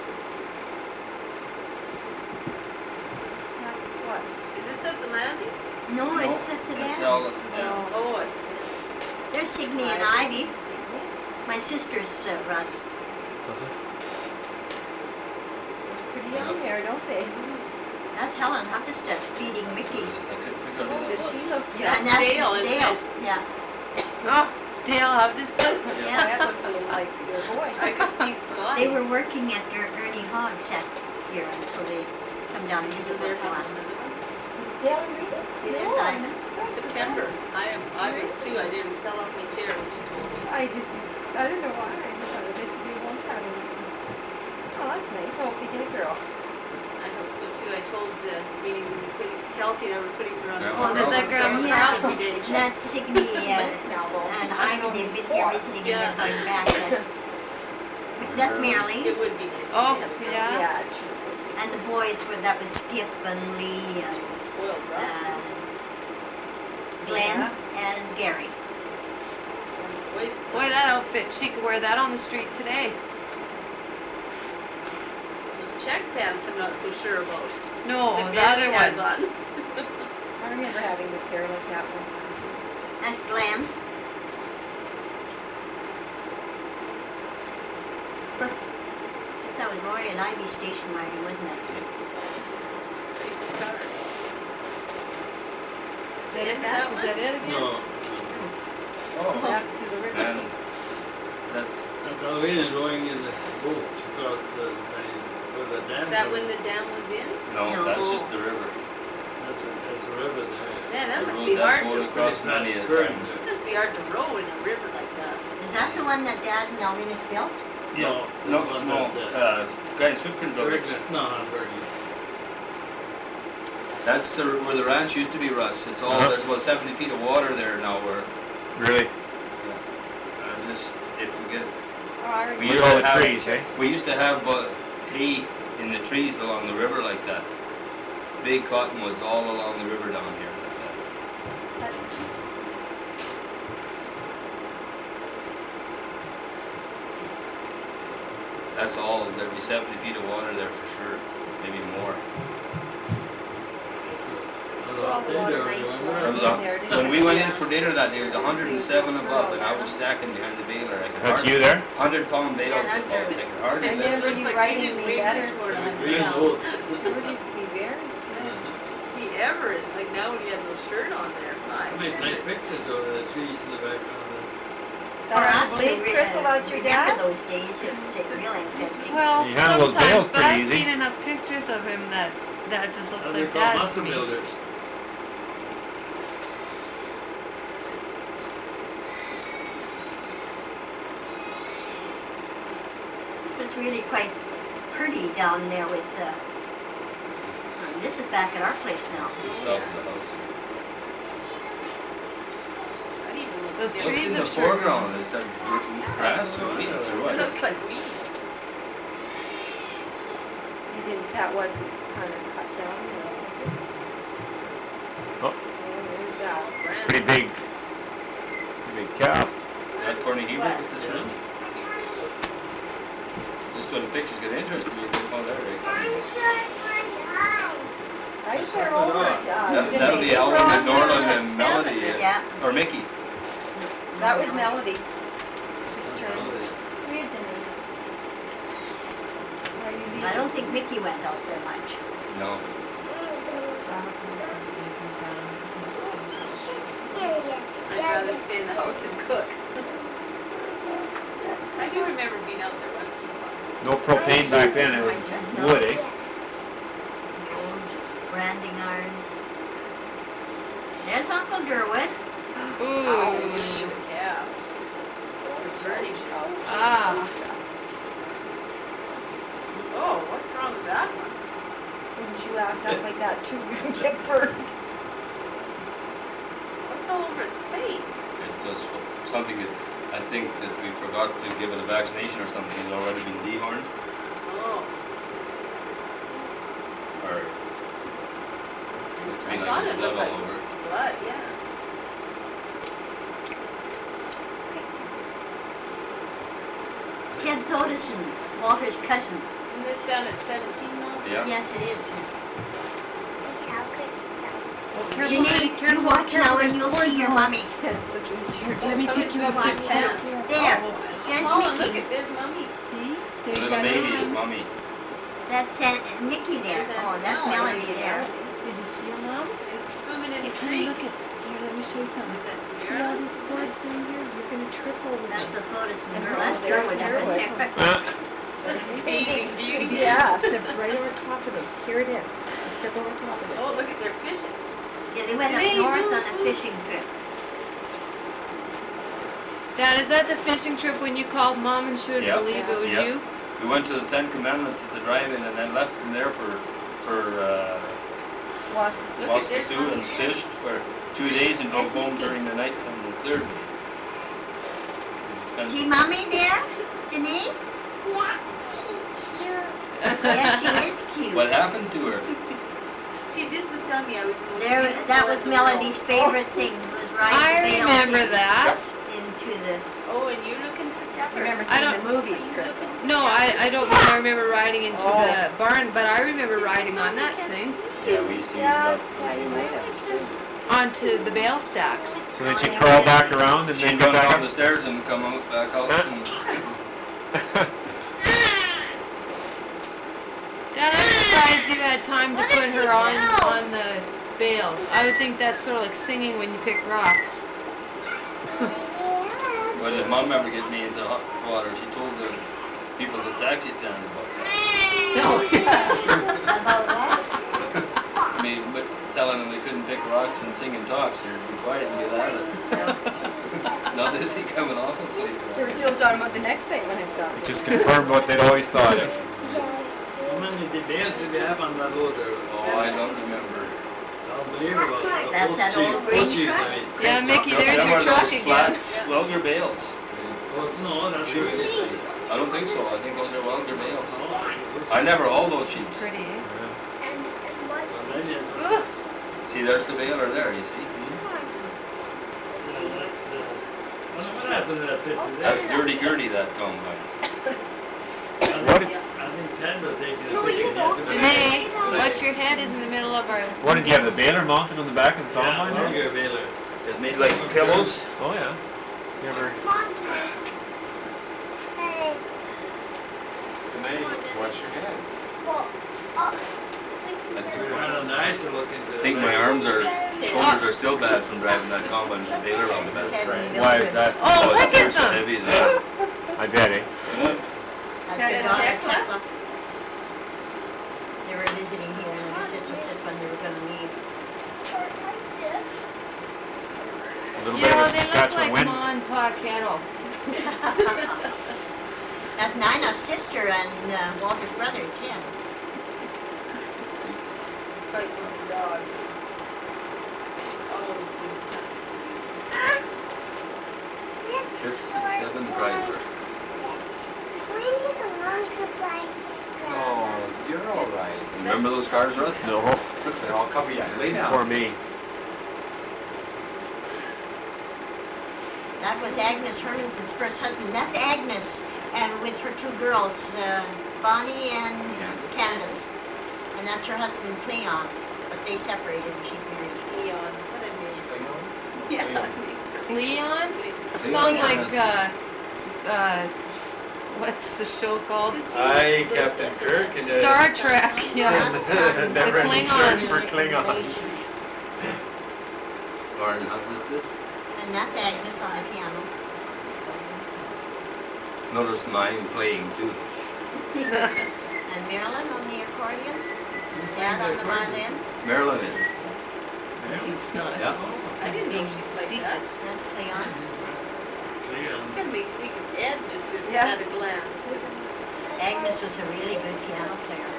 That's what? Is this at the landing? No, it's at the that's dam. all at the dam. Oh, There's Signe and Ivy. My sister's Russ. Pretty young there, don't they? That's Helen Huckestad feeding Mickey. I couldn't figure out Oh, who that does was. she look And young? that's Dale, isn't Dale. it? Yeah. Oh, Dale, how this Yeah. That looked just like your boy. I could see Scott. They were working at Ernie Hogg's set here, and so they come down and So visit they're with one. having another one. Dale and Rita? Yes, Oh, I- that's September. surprising. I was too. I didn't fell off my chair when she told me. I don't know why. I just thought I bet you they won't have any. Oh, that's nice. I hope they get a girl. I hope so too. I told meaning we were putting Kelsey and I were putting her on the Grandma Oh, Is that Grandma yeah, Carlson? every day. that's Signe and Ivy. They've been here visiting and Yeah. then going back. That's Marilee. It would be nice. Oh, if we had a girl. yeah. Yeah, it should be. And the boys were, that was Skip and Lee and Spoiled, right? Glenn Yeah. and Gary. Boys, Boy, that outfit, she could wear that on the street today. those check pants I'm not so sure about. No, That the other Mary has ones. on. I remember having the hair like that one time too. That's Glenn. That was Roy and Ivy station wagon, wasn't it? Pretty good car. Is that it? Is that it again? No, Oh, Back to the river. and that's, that's Alvina going in the boat across the, where the dam. Is that goes. when the dam was in? no, No. that's just the river. That's the river there. Man, that They must rode be that hard boat to, across Pretty fast many a current time. there. must be hard to row in a river like that. Is that the one that Dad and Alvina's built? No, No, the one no, that, Grand Swifkin building. no, not Bergen. That's where the ranch used to be, Russ. It's all, there's about 70 feet of water there now where, Really? if you get, I We Look used at all to the have, trees, eh? we used to have hay in the trees along the river like that. Big cottonwoods all along the river down here like that. That's all, there'd be 70 feet of water there for sure, maybe more. It was when we went in for dinner that day, it was 107 above, and I was stacking behind the baler. I could That's hardly- you there? 100-pound bales. I could hardly And lift. then looks like writing you didn't me weigh letters. much more than 100 Green pounds. boots. George used to be very sick. See, ever, like now when you have no shirt on there, my I made nice goodness. pictures over the trees in the background. For us, Believe Crystal, that's your remember dad? those days, it was really interesting. Well, You handle those sometimes, bales but pretty I've easy. seen enough pictures of him that just looks They're like called Dad to muscle me. builders. It was really quite pretty down there with the, this is back at our place now. South of the house. That even looks Those different. What's trees in the have sure foreground? Is that grass or weeds or It what? looks like weeds. You didn't, that wasn't kind of cut down there, was it? Oh. There's that. Pretty big calf. That Corny Hebrew with this ring? Just when the pictures get interesting, you can call that right. Right there over at, That'll be Denae. Alvin and Norland and Seven, Melody, Yeah, or Mickey. That was Melody. Just turned. We have Denae. Are you leaving? I don't think Mickey went out there much. No. I'd rather stay in the house and cook. I do remember being out there once in a while. No propane back then, it was wood, eh? Those branding irons. There's Uncle Derwin. Ooh. Calves. The furnitures. Ah. Oh, what's wrong with that one? Wouldn't you act up like that too? You're gonna get burned. What's all over its face? It was something that I think that we forgot to give it a vaccination or something. It's already been dehorned. Oh, Or I it's been thought like it blood looked all like over. blood, yeah. Ted Thodison, Walter's cousin. Isn't this down at 17 now? Yeah. Yes, it is. Careful, You Betty, need, you careful, watch now careful, and you'll there's see your cords mommy. Let me pick you up. Watch There's that. cords here. There, Oh, there's oh, look Mickey. at, there's Mummy. See? The There you little go. baby is mommy. That's Mickey there. There's Oh, that's no, Melody there's there. Did you see your mom? It's swimming in Hey, the honey, creek. look at, here, let me show you something. Is that See Tamara? all these cords down here? You're gonna trip over them. That's a Thodison And girl. her That's there's Derwin up Derwin. in there. Bathing beauty. Yeah, step right over top of them. Here it is. Step over top of it. Oh, look at their fishing. Yeah, they went up They north do. on a fishing trip. Dad, is that the fishing trip when you called Mom and she would Yeah. believe it was Yeah. you? We went to the 10 Commandments at the drive-in and then left from there for Waskasiu. Look at there's Waskasiu and Mommy. fished for 2 days and drove There's home Mickey. during the night on the 3rd. We See spent- mommy there, Denae? Yeah, she is cute. What happened to her? She just was telling me I was the most There, beautiful that in was the world. Melody's favorite thing, was I riding the remember bales that. into the, Oh, and you looking for supper? Remember I seeing don't- the movies, Crystal? No, I don't mean I remember riding into Oh. the barn, but I remember riding on that thing. Yeah, we used to use Yeah, that. yeah, you might have. Onto the bale stacks. So then she'd crawl back around and then She'd go run back down up. the stairs and come out, back out. Huh? And Dad, I'm surprised you had time to What put if her you on fell? the bales. I would think that's sort of like singing when you pick rocks. When did Mom ever get me into hot water? She told the people at the taxi stand about that. No. about what? I mean, but telling them they couldn't pick rocks and sing and talk, so you'd be quiet and get out of it. Now they think I'm an awful sleeper. We were just talking about the next thing when I stopped. It just confirmed what they'd always thought. How many details did you have on that road there? Oh, I don't remember. Unbelievable. That's that old green Cheese, truck. I mean. Yeah, Mickey, there's Them your are truck those again. flat, well, your bales. Oh, no, that's Shoes. yours. I don't think so. I think those are Welder males. I never hauled those sheep. Pretty, eh? And watch Well, then you- Ugh. See, there's the baler there, you see? Yeah, that's, wonder what happened to that picture there? That's dirty gurdy, that combine. What? I think Ted will take you No, a picture. you don't. Denae, watch your head is in the middle of our... What, did you have the baler mounted on the back of the Yeah, combine? there? longer baler. It's made like pillows. Oh, yeah. You ever... Come on, hey. Denae, watch your head. Well, That's Kind good. of nicer looking to. I think my arms are, shoulders are still bad from driving that combine with the baler on the back. Why is that? Oh, look it's at so them! heavy, is that? I bet, eh? That's your daughter, Tekla. They were visiting here, and I guess this was just when they were gonna leave. A little You bit of know, a they look Saskatchewan like wind. Ma and Pa Kettle. That's Nina's sister and Walter's brother, Ken. Fight with the dog. Always been snacks. This 7 driver. Oh, you're all right. Remember those cars, Russ? No, They're all covered. Yeah, lay down. for me. That was Agnes Hermanson's first husband. That's Agnes, and with her 2 girls, Bonnie and Candace. And that's her husband, Cleon. But they separated and she's married. Leon. What a name. Leon. Leon? Leon. Sounds like, what's the show called? Hi, Captain Kirk. And, Star Trek, yeah. Never ending search for Klingons. Klingons. Lauren Hutton's did. And that's Agnes on the piano. Notice mine playing too. And Marilyn on the accordion. Dad on the violin. Marilyn is. Yeah. I didn't know she played that. That's Cleon. It kind of makes me think of Ed just Yeah. at a glance. Agnes was a really good piano player.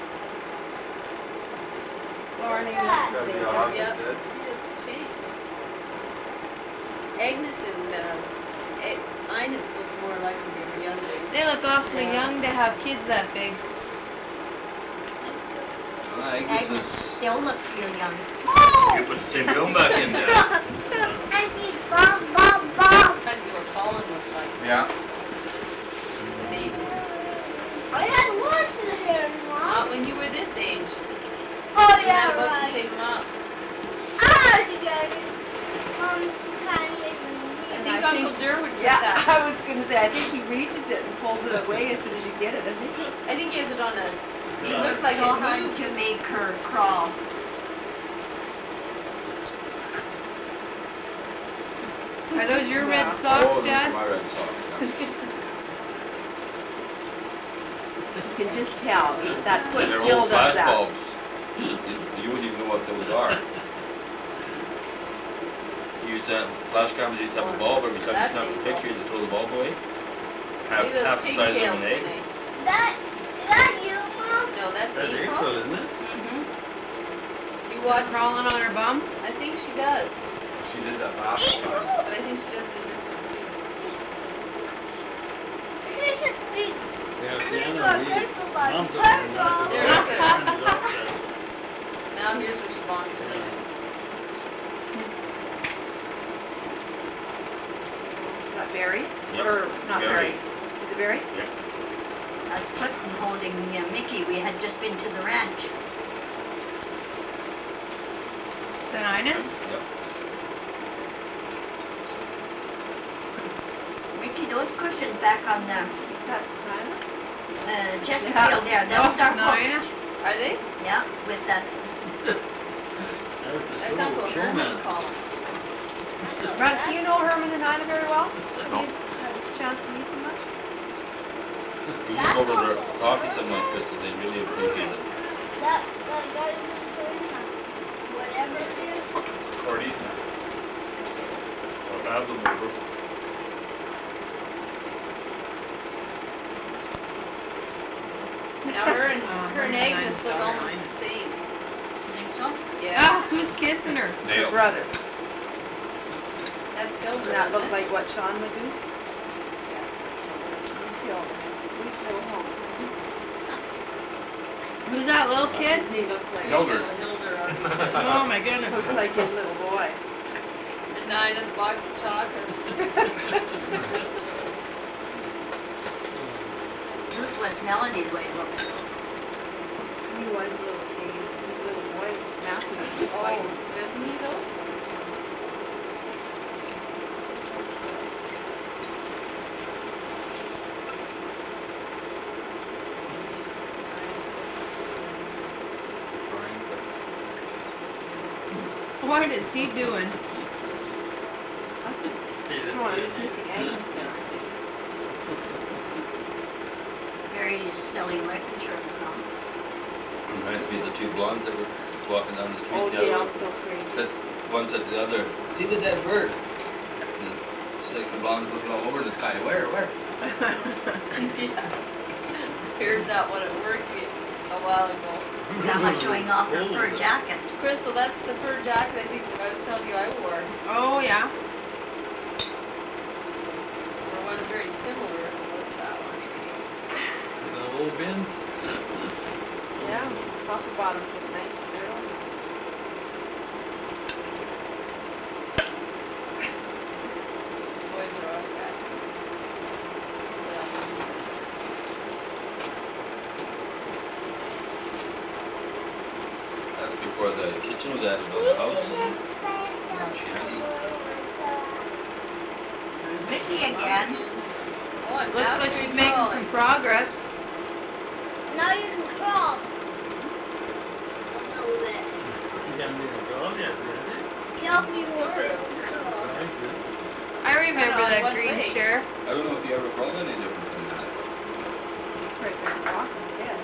Lauren and Gotta Nancy. be a harvest Yep. dead. It hasn't changed. Agnes and Ines look more like when they were younger. They look awfully young to have kids that big. Agnes Agnes was. still looks real young. You put the same film back in there. Auntie, Bob, Bob, Bob. Kind of what Colin was like. Yeah. As a baby. I had lunch in here, Mom. Not when you were this age. Oh, You yeah, had about the right. same mom. I had to get it. Kind of I And think I Uncle think- Derwood did Yeah, that. I was gonna say, I think he reaches it and pulls it away as soon as you get it, doesn't he? I think he has it on us. It looked like So it hard moved. to make her crawl. Are those your red Yeah. socks, Oh, Dad? my red socks. You can just tell, that foot They're still old does flash that. bulbs. You wouldn't even know what those are. You used to have, flash cameras used to have a bulb every time you That's snapped a evil. picture, you throw the bulb away. Half, Look at half those the size of pigtails an egg. today. Is that you, Mom? No, that's That's April. April, isn't it? Mm-hmm. You What, watch? crawling on her bum? I think she does. She did that last April. time. But I think she does it in this one too. She should be. Yeah, April, piano, we- April, like Mom's purple. looking at There, it. look at her. Turns off that. Now here's what she wants to do. Not Barry? Yep. Or, not Barry. Barry. Is it Barry? That's Clifton holding Mickey. We had just been to the ranch. The Ines? Yep. Mickey, those cushions back on the That's Nina? Chesterfield there, those are Nina? hooked. Are they? Yeah, with the, That's Uncle Herman calling. Russ, do you know Herman and Nina very well? Have you had a chance to meet them much? We just go over their coffee somewhere, Krista, they really appreciate it. That is whatever it is. Or eating it. Or have them over. Now her and Agnes look almost the same. think so? Yeah. Ah, who's kissing her? Nail. Brother. That's still Does that look like what Sean would do? Yeah. He's still Who's that little kid? He looks like Hilder. Oh my goodness. Looks like his little boy. And 9 in the box of chocolates. Toothless Melody the way it looks. He was little baby. His little boy, Matthew. Oh, doesn't he though? What is he doing? Come on, I'm just missing Agnes there. Very silly life insurance, huh? Reminds me of the two blondes that were walking down the street Oh, the they other are so crazy. That one said to the other, see the dead bird? And it's like the blonde looking all over the sky. Where? Heard that one at work a while ago. Grandma showing off her fur jacket. Crystal, that's the fur jacket I think that I was telling you I wore. Oh yeah. Or one very similar to that one. The old bins. Yeah, top and bottom for the nice girl. Boys are always at. That's before the kitchen was added on the house. Shanty. Mickey again. Oh, and Looks like Master's she's making calling. some progress. Now you can crawl. A little bit. You haven't even gone yet, really? Kelsey will Sort be of. able to crawl. Thank you. I remember on that one green leg. chair. I don't know if you ever crawled any different than that. Right there, rock instead.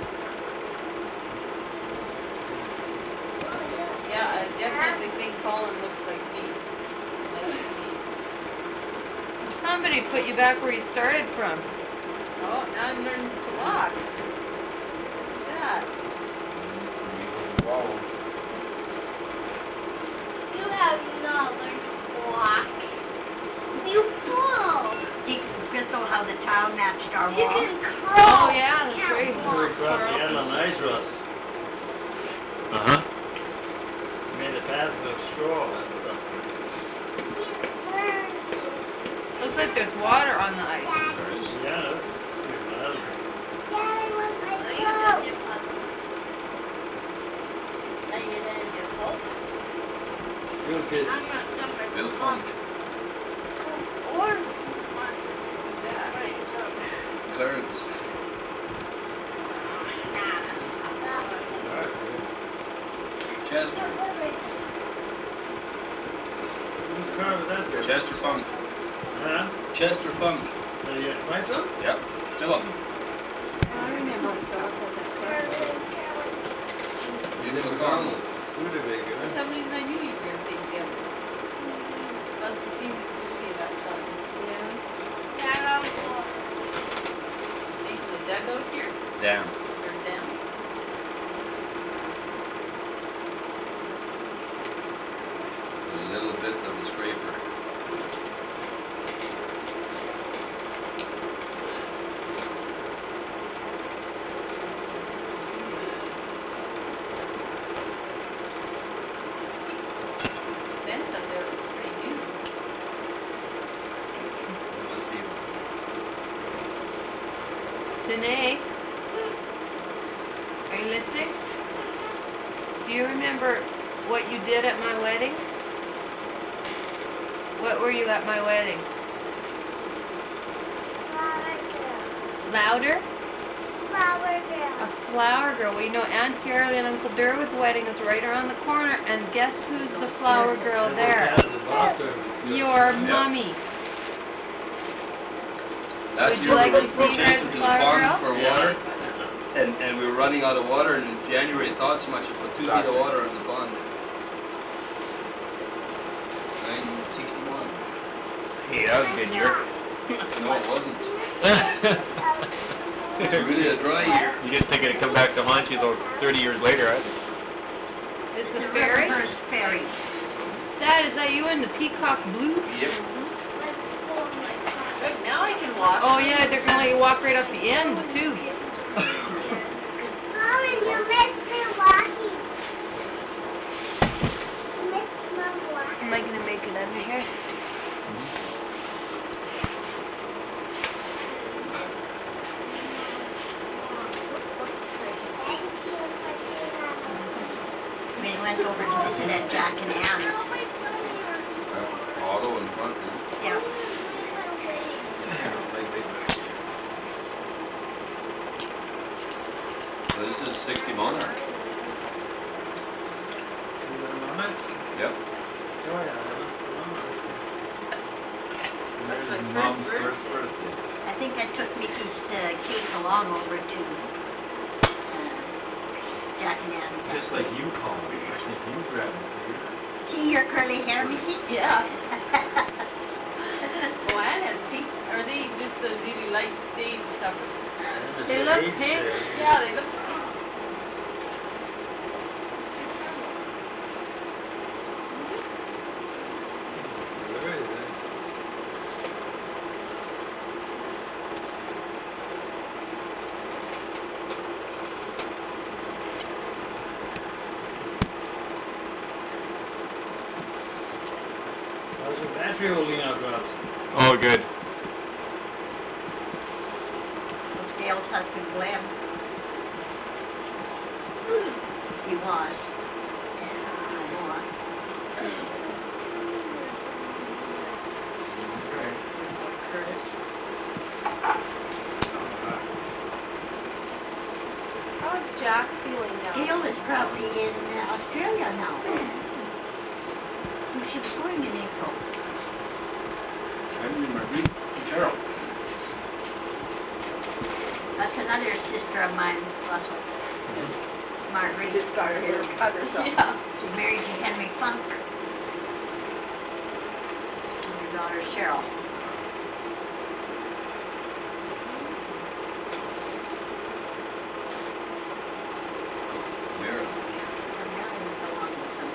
Yeah, I definitely think Colin looks like me. Like these. Somebody put you back where you started from. Oh, now I'm learning to walk. Look at that. You have not learned to walk. You fall. See, Crystal, how the tile matched our You wall. can crawl. Oh, yeah, that's You can't right. walk. We dropped the end on ice, Russ. Uh-huh. Made a path of straw. Looks like there's water on the ice. There is. Yeah, that's pretty mild. Daddy, where's my coat? Now you're gonna do coat? Real kids. I'm not gonna Bill Funk. Or Who's that? Clarence. Alright. Chester. Whose car was that there? Chester Funk. Huh? Chester Funk. Are you quite them? Yep. Still up. I remember when Sarah pulled that car. You didn't call him. For some reason I knew you were going to say Jim. Must have seen this movie that time. Yeah. Making a dugout here? Damn. Or down? A little bit of the scraper. The fence up there looks pretty new. Must be. Denae, are you listening? Do you remember what you did at my wedding? What were you at my wedding? Louder? Flower A girl. flower girl. Well, you know, Auntie Arlie and Uncle Derwood's wedding is right around the corner, and guess who's the flower girl there? Your mommy. That Would you year like we to see her chased as him a to the flower pond girl? for water, and we were running out of water, and in January it thawed so much it put 2 feet of water in the pond. 1961. Hey, that was a good year. No, it wasn't. It's really a dry year. You didn't think it'd come back to haunt you though 30 years later, huh? Is It's the a fairy? river-burst ferry. Dad, is that you in the peacock blue? Yep. Good, now Now I can walk. Oh yeah, they're gonna let you walk right up the end too. Mom, you missed me walking. You missed my walking. Am I gonna make it under here? We went over to visit at Jack and Ann's. Auto in front, Yeah. So this is 60 Monarch. Yep. That's my Mom's first first birthday. I think I took Mickey's cake along over to Jack and Ann's. Just like you call me. I think you grab it. See your curly hair, Mickey? Yeah. Oh, Anne has pink. Are they just the really light stain covers? They look pink. Yeah, they look pink. How's your battery holding out, Russ? Oh, good. That's Gail's husband, Glenn. He was. Curtis. How is Jack feeling now? Gail is probably in Australia now. I think she was going in April. I'm in my week. Cheryl. That's another sister of mine, Russell. Marguerite. Just got her hair cut or something. Yeah. She's married to Henry Funk. And her daughter Cheryl. Maryland. Mary was along with them.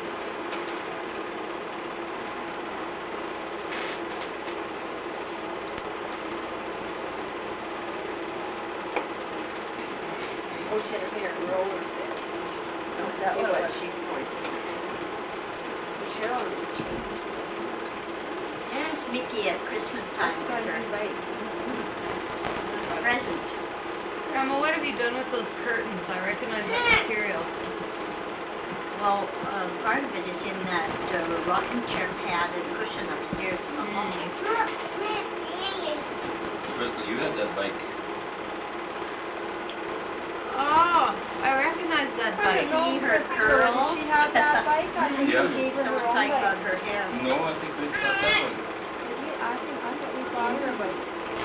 Oh, she had her hair in rollers there. Oh, Is that what she's pointing at? Cheryl really changed. Yeah, it's Mickey at Christmas time That's with got a her new bike. present. Grandma, what have you done with those curtains? I recognize that material. Well, part of it is in that rocking chair pad and cushion upstairs in the hall. Crystal, you had that bike. Oh, I recognize that I bike. don't See know, her Chrissy, curls? Did she have that bike? I think Yeah. we gave her her Someone own tied bike. on her hair. No, I think we got that one. Maybe, I thought we bought her a bike.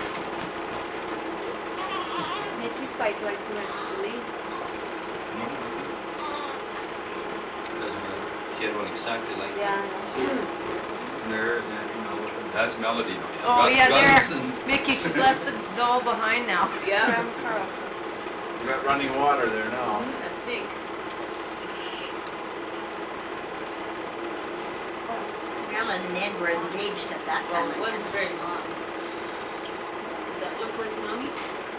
Nikki's bike like we went to leave. No, I think. Doesn't matter. She had one exactly like that. Yeah, I know. There's Andrew Melvin. That's Melody. Oh yeah, Guns there. and- Mickey, she's left the doll behind now. Yeah. Grandma Carlson. We got running water there now. A sink. Marilyn and Ed were engaged at that Well, time. it I wasn't guess. very long. Does that look like mommy?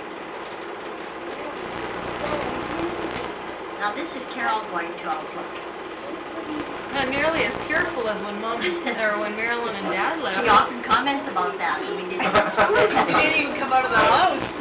Now this is Carol going to Outlook. Not nearly as tearful as when Mom or when Marilyn and Dad left. She often comments about that, and we didn't. He didn't even come out of the house.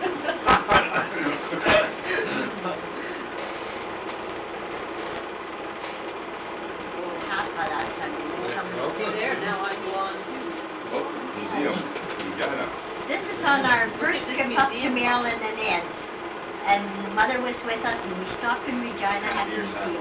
Hot by that time. They didn't come. See there, now I'm blonde too. Oh, museum, Regina. This is on our first this trip up to museum. Marilyn and Ed's. And Mother was with us, and we stopped in Regina at the museum.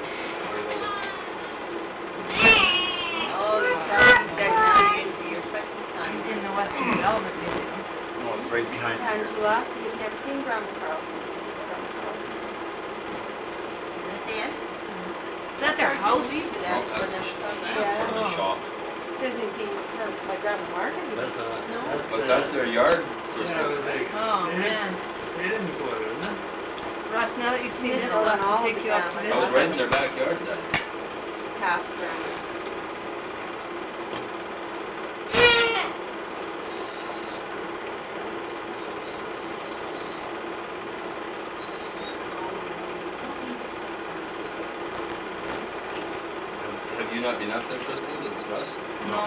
Oh, you're telling these guys now you're in for your fussy time. In the Western Development Museum. Oh, it's right behind here. Angela, he's never seen Grandma Carlson. Grandma Carlson. That's it. Is that their house? Believe it, Oh, Angela that's never just saw in that. Yeah. front of the shop. Hasn't seen her, my Grandma Margaret. That's No. But that's their yard. Yeah, it was like Oh man. stadium quarter, isn't it? Russ, now that you've seen He's this, going we'll have all to take the you up to ground. I was visit right in them. their backyard then. Past Grandma's. You not been up there, Crystal? It's Russ? No.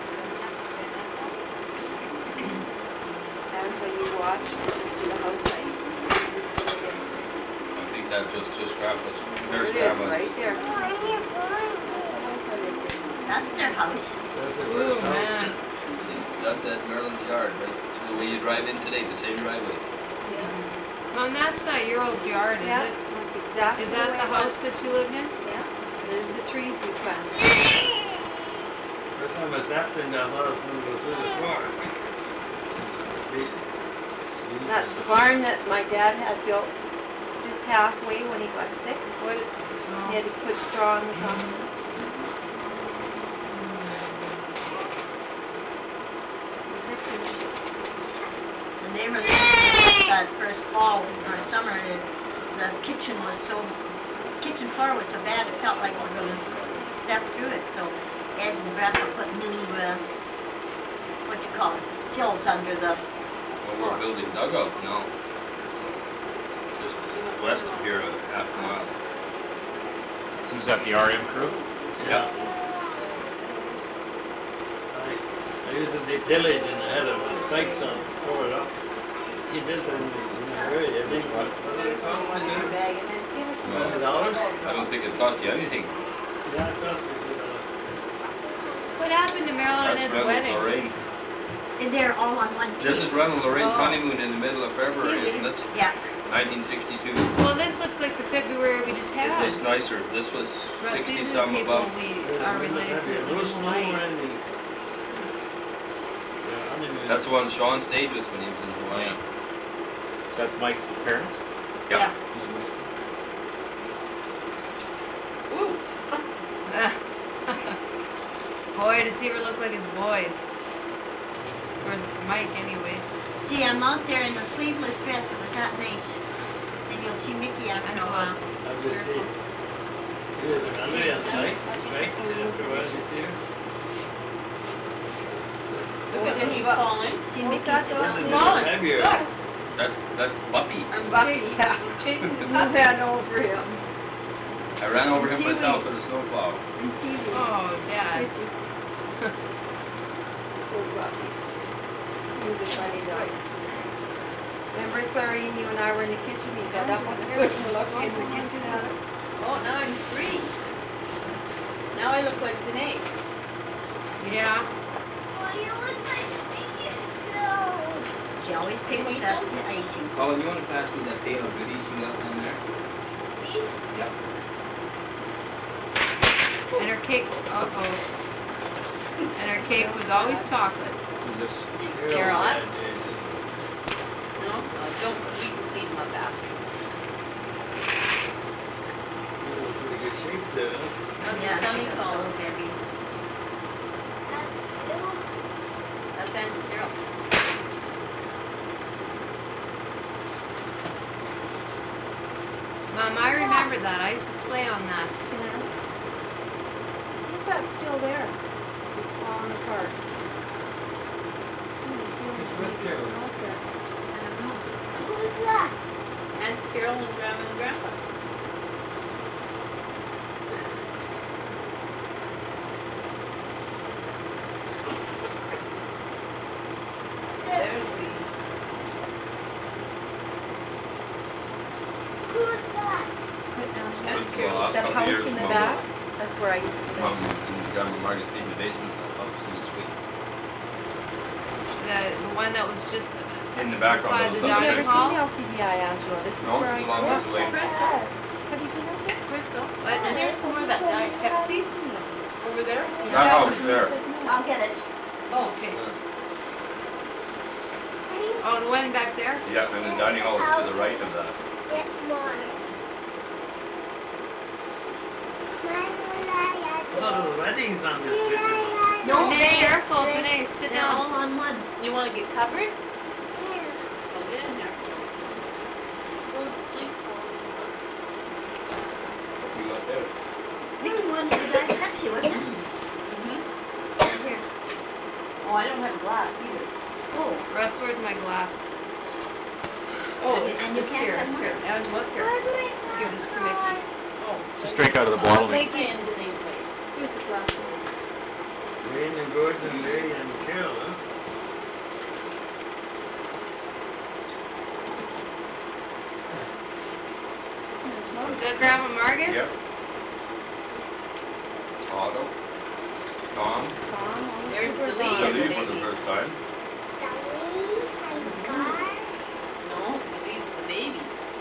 And when you watch, you see the house site. I think that just grab it. There There's it is, Grandma. right there. That's their house. Ooh, man. That's at Merlin's yard, right? So the way you drive in today, the same driveway. Mom, that's not your old yard, is Yeah, it? that's exactly Is the that way the it house that you lived in? was. Yeah, there's the trees we planted. First time I stepped in that house, when we were through the farm. That's the barn that my dad had built just halfway when he got sick. What? He had to put straw on the top of it. The neighbors, that first fall or summer, the kitchen floor was so bad it felt like we were gonna step through it. So Ed and Grandpa put new, what you call it, sills under the Well, we're building dugout now. Just west of here, half a mile. So is that the RM crew? Yeah. I used to dig tillage in the head of it, spikes on, tore it up. He did that in the area, I think, what, bag and then $100? I don't think it cost you anything. Yeah, it cost me What happened to Marilyn and That's Ed's Ronald wedding? Lorraine. and they're all on one This team. is Ronald Lorraine's Oh. honeymoon in the middle of February, isn't it? Yeah. 1962. Well, this looks like the February we just It had. was nicer. This was Russ, 60 these are the some people above. we are related to that live Russ in Moore Hawaii. and the... Yeah, honeymoon. That's the one Sean stayed with when he was in Hawaii. So that's Mike's parents? Yeah. Ooh. Boy, does he ever look like his boys. Or Mike, anyway. See, I'm out there in the sleeveless dress. It was that nice. And you'll see Mickey after a while. I will see. Here's an Andrea, right? Right? After a while, you see her? Look at me falling. See What's Mickey that sit doing? down. Falling. February. Look, That's Buppy. I'm Bucky, yeah. chasing the You puppy. ran over him. I ran over him Kiwi. myself with a snowplow. Oh, Dad. Poor Bucky. He was a funny dog. Remember, Clarine, you and I were in the kitchen, you got up on the hood and looked in the kitchen at us? Oh, now I'm free. Now I look like Denae. Yeah. She always picks up the icing. Colin, you want to pass me that pail of goodies you got down there? Yep. And her cake, uh-oh. And her cake was always chocolate. Who's this? It's Carol. Carol. No, don't leave my back. You're in pretty good shape there, huh? Now Yeah, the tummy she's so calls. heavy. That's Aunt Carol. Mom, I remember that. I used to play on that. I think that's still there. It's falling apart. right there. It's not there. Who's that? Aunt Carol and Grandma and Grandpa. There's me. Who's that? Put down Aunt here. Well, Carol. last That couple of house years, in the Mom- back, that's where I used to Mom live. and Grandma Margaret stayed in the basement of the house in the suite. The one that was just In the background. Beside the of You've dining never hall? seen LCBI, Angela. This is No, where I it's grew long up. ways away. Crystal. Have you been up there? Crystal. What? And there's more of that Diet Pepsi over there. That house there. I'll get it. Oh, okay. Oh, the one back there? Yeah, and the dining hall is to the right of that. Get more. A lot of weddings on this picture. No, Be careful, Denae. Sit they're down. all on one. You want to get covered? Go get in there. Go to sleep. What you got there? Mickey wanted to buy Pepsi, wasn't it? Mm-hmm. Here. Oh, I don't have glass either. Oh, Russ, where's my glass? Oh, and you it's can't here. have It's mine. here. Angela, it's here. Give this to Mickey. Oh, Just drink out of the bottle. Mickey and Denae's late. Here's the last name? Wayne and Gordon and Larry and Carol, huh? Is that Grandma Margaret? Yep. Otto. Tom. Tom. There's Super Delee. Tom. Delee for the first time. Dolly, Hagar, No, Delee's the baby.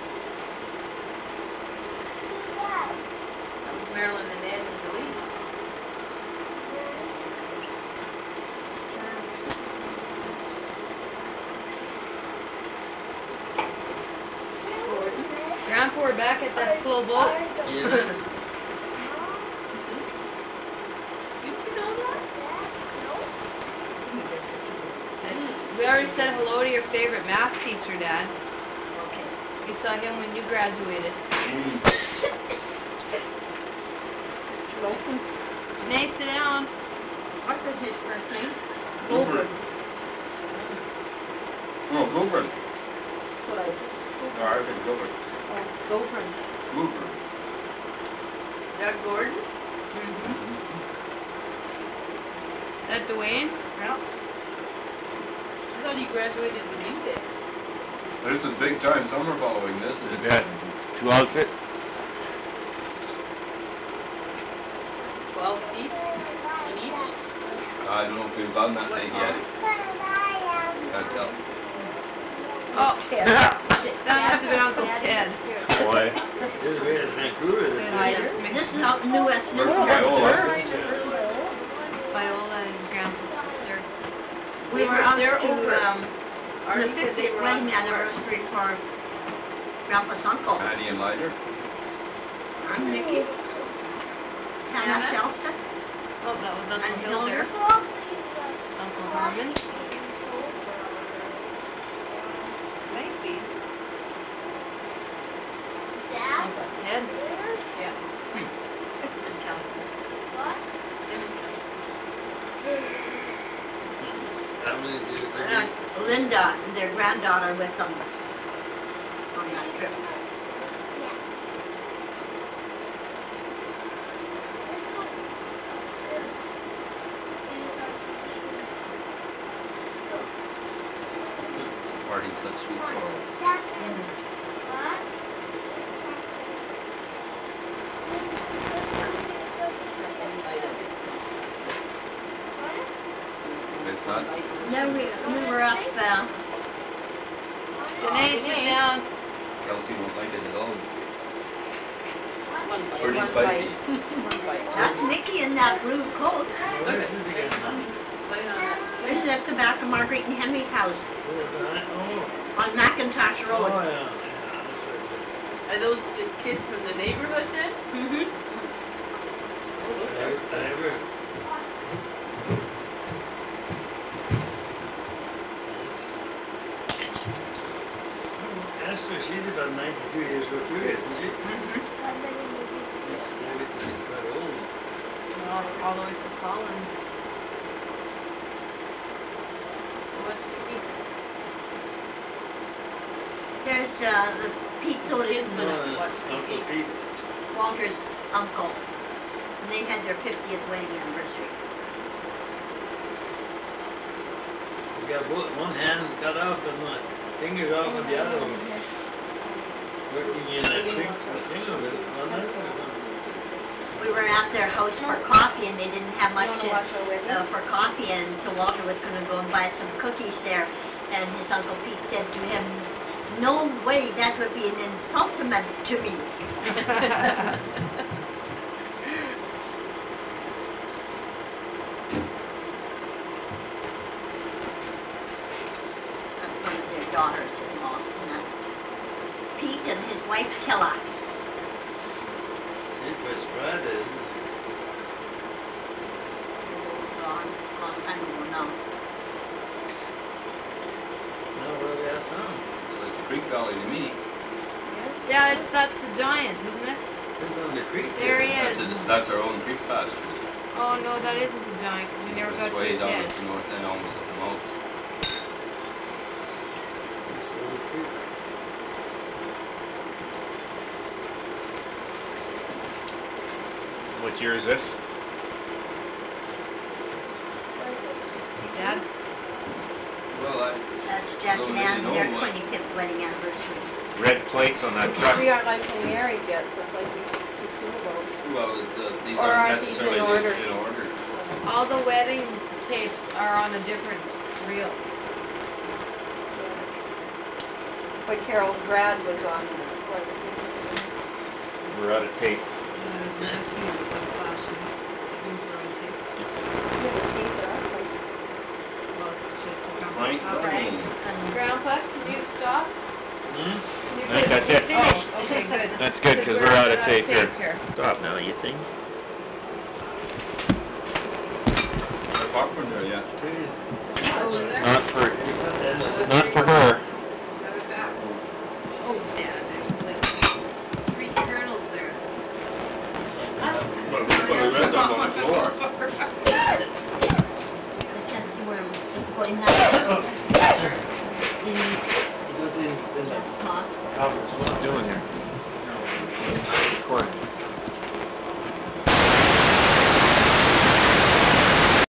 yeah. That was Marilyn and Ed and Delee. Grandpa, we're back at that slow boat. Yeah. Didn't you know that? We already said hello to your favorite math teacher, Dad. Okay. We saw him when you graduated. Mr. Logan. Denae, sit down. What's his first name? Goobert. No, Goobert. What I said. No, I said Goobert. Oh, Gopher. Goobert. Doug Gordon? Mm-hmm. That Dwayne? Yeah. I thought he graduated when you did. This is big time summer following this. You got 2 outfit? 12 feet in each. I don't know if we've done that thing yet. Can't tell. Oh, that must have been Uncle Ted. Boy. This is way in Vancouver. They hide us This mixed. is out in New Where's Westminster. Viola? Viola is Grandpa's sister. We were out there to over, the Artie said they 50th were wedding on tour. anniversary for Grandpa's uncle. Annie and Lighter. I'm Nikki. Hannah Hannah? Shelston. Oh, that was Uncle And Hill there. Hilda. Uncle Herman. Might be. Dad, Uncle Ted. Yeah. And Kelsey. what? Him and Kelsey. How many is it? Linda and their granddaughter with them on that trip. Party such sweet souls. It's not. Then we were up, Denae, sit down. Kelsey won't like it at all. One bite. Pretty One spicy. One bite. that's Mickey in that blue coat. Look at it. Bite on that This is stick. at the back of Marguerite and Henry's house Oh, on McIntosh oh, Road. yeah. Are those just kids from the neighborhood then? Mm-hmm. Oh, those are There's special. Ivor. Esther, she's about 92 years old too, isn't she? She's maybe quite old. All the way to Collins. What's the key? There's the Pete Otis, Kids been up No, watching Uncle TV. Pete. Walter's uncle. And they had their 50th wedding anniversary. We got both, one hand cut off and my fingers off of the other one. Working in that sink, thing of it, wasn't it? We were at their house for coffee and they didn't have much You wanna watch our wedding? for coffee, and so Walter was going to go and buy some cookies there, and his Uncle Pete said to him, "No way, that would be an insultment to me." That's one of their daughters-in-law, and that's Pete and his wife Killa. It was Friday, isn't it? Long time ago now. No, where they at now? It's like the Creek Valley to me. Yeah, that's the Giants, isn't it? It's on the creek. There he That's, is. that's our own creek pasture. Oh no, that isn't the Giant because we never got It's to way his down head. at the north end, almost at the mouth. It's on the creek. What year is this? Dad? Well, That's Jack Don't and really Ann, know their what. 25th wedding anniversary. Red plates on that truck. We aren't like when Mary gets, it's like we 62 of those. well, these Or aren't are these in necessarily order? in order. All the wedding tapes are on a different reel. But Carol's grad was on, that's why I was thinking. We're out of tape. We have a tape at our place. Frank? Grandpa, can you stop? Hmm? Can you I think put that's it. Oh, okay, good. That's good, because we're out of tape here. here. Stop now, you think? The popcorn there, yeah. Over there. Not for her. Oh, Dad, there's like 3 kernels there. But we put the rest up on the floor. I can't see where I'm going now. In It goes in that the spot. covers. What's it doing here?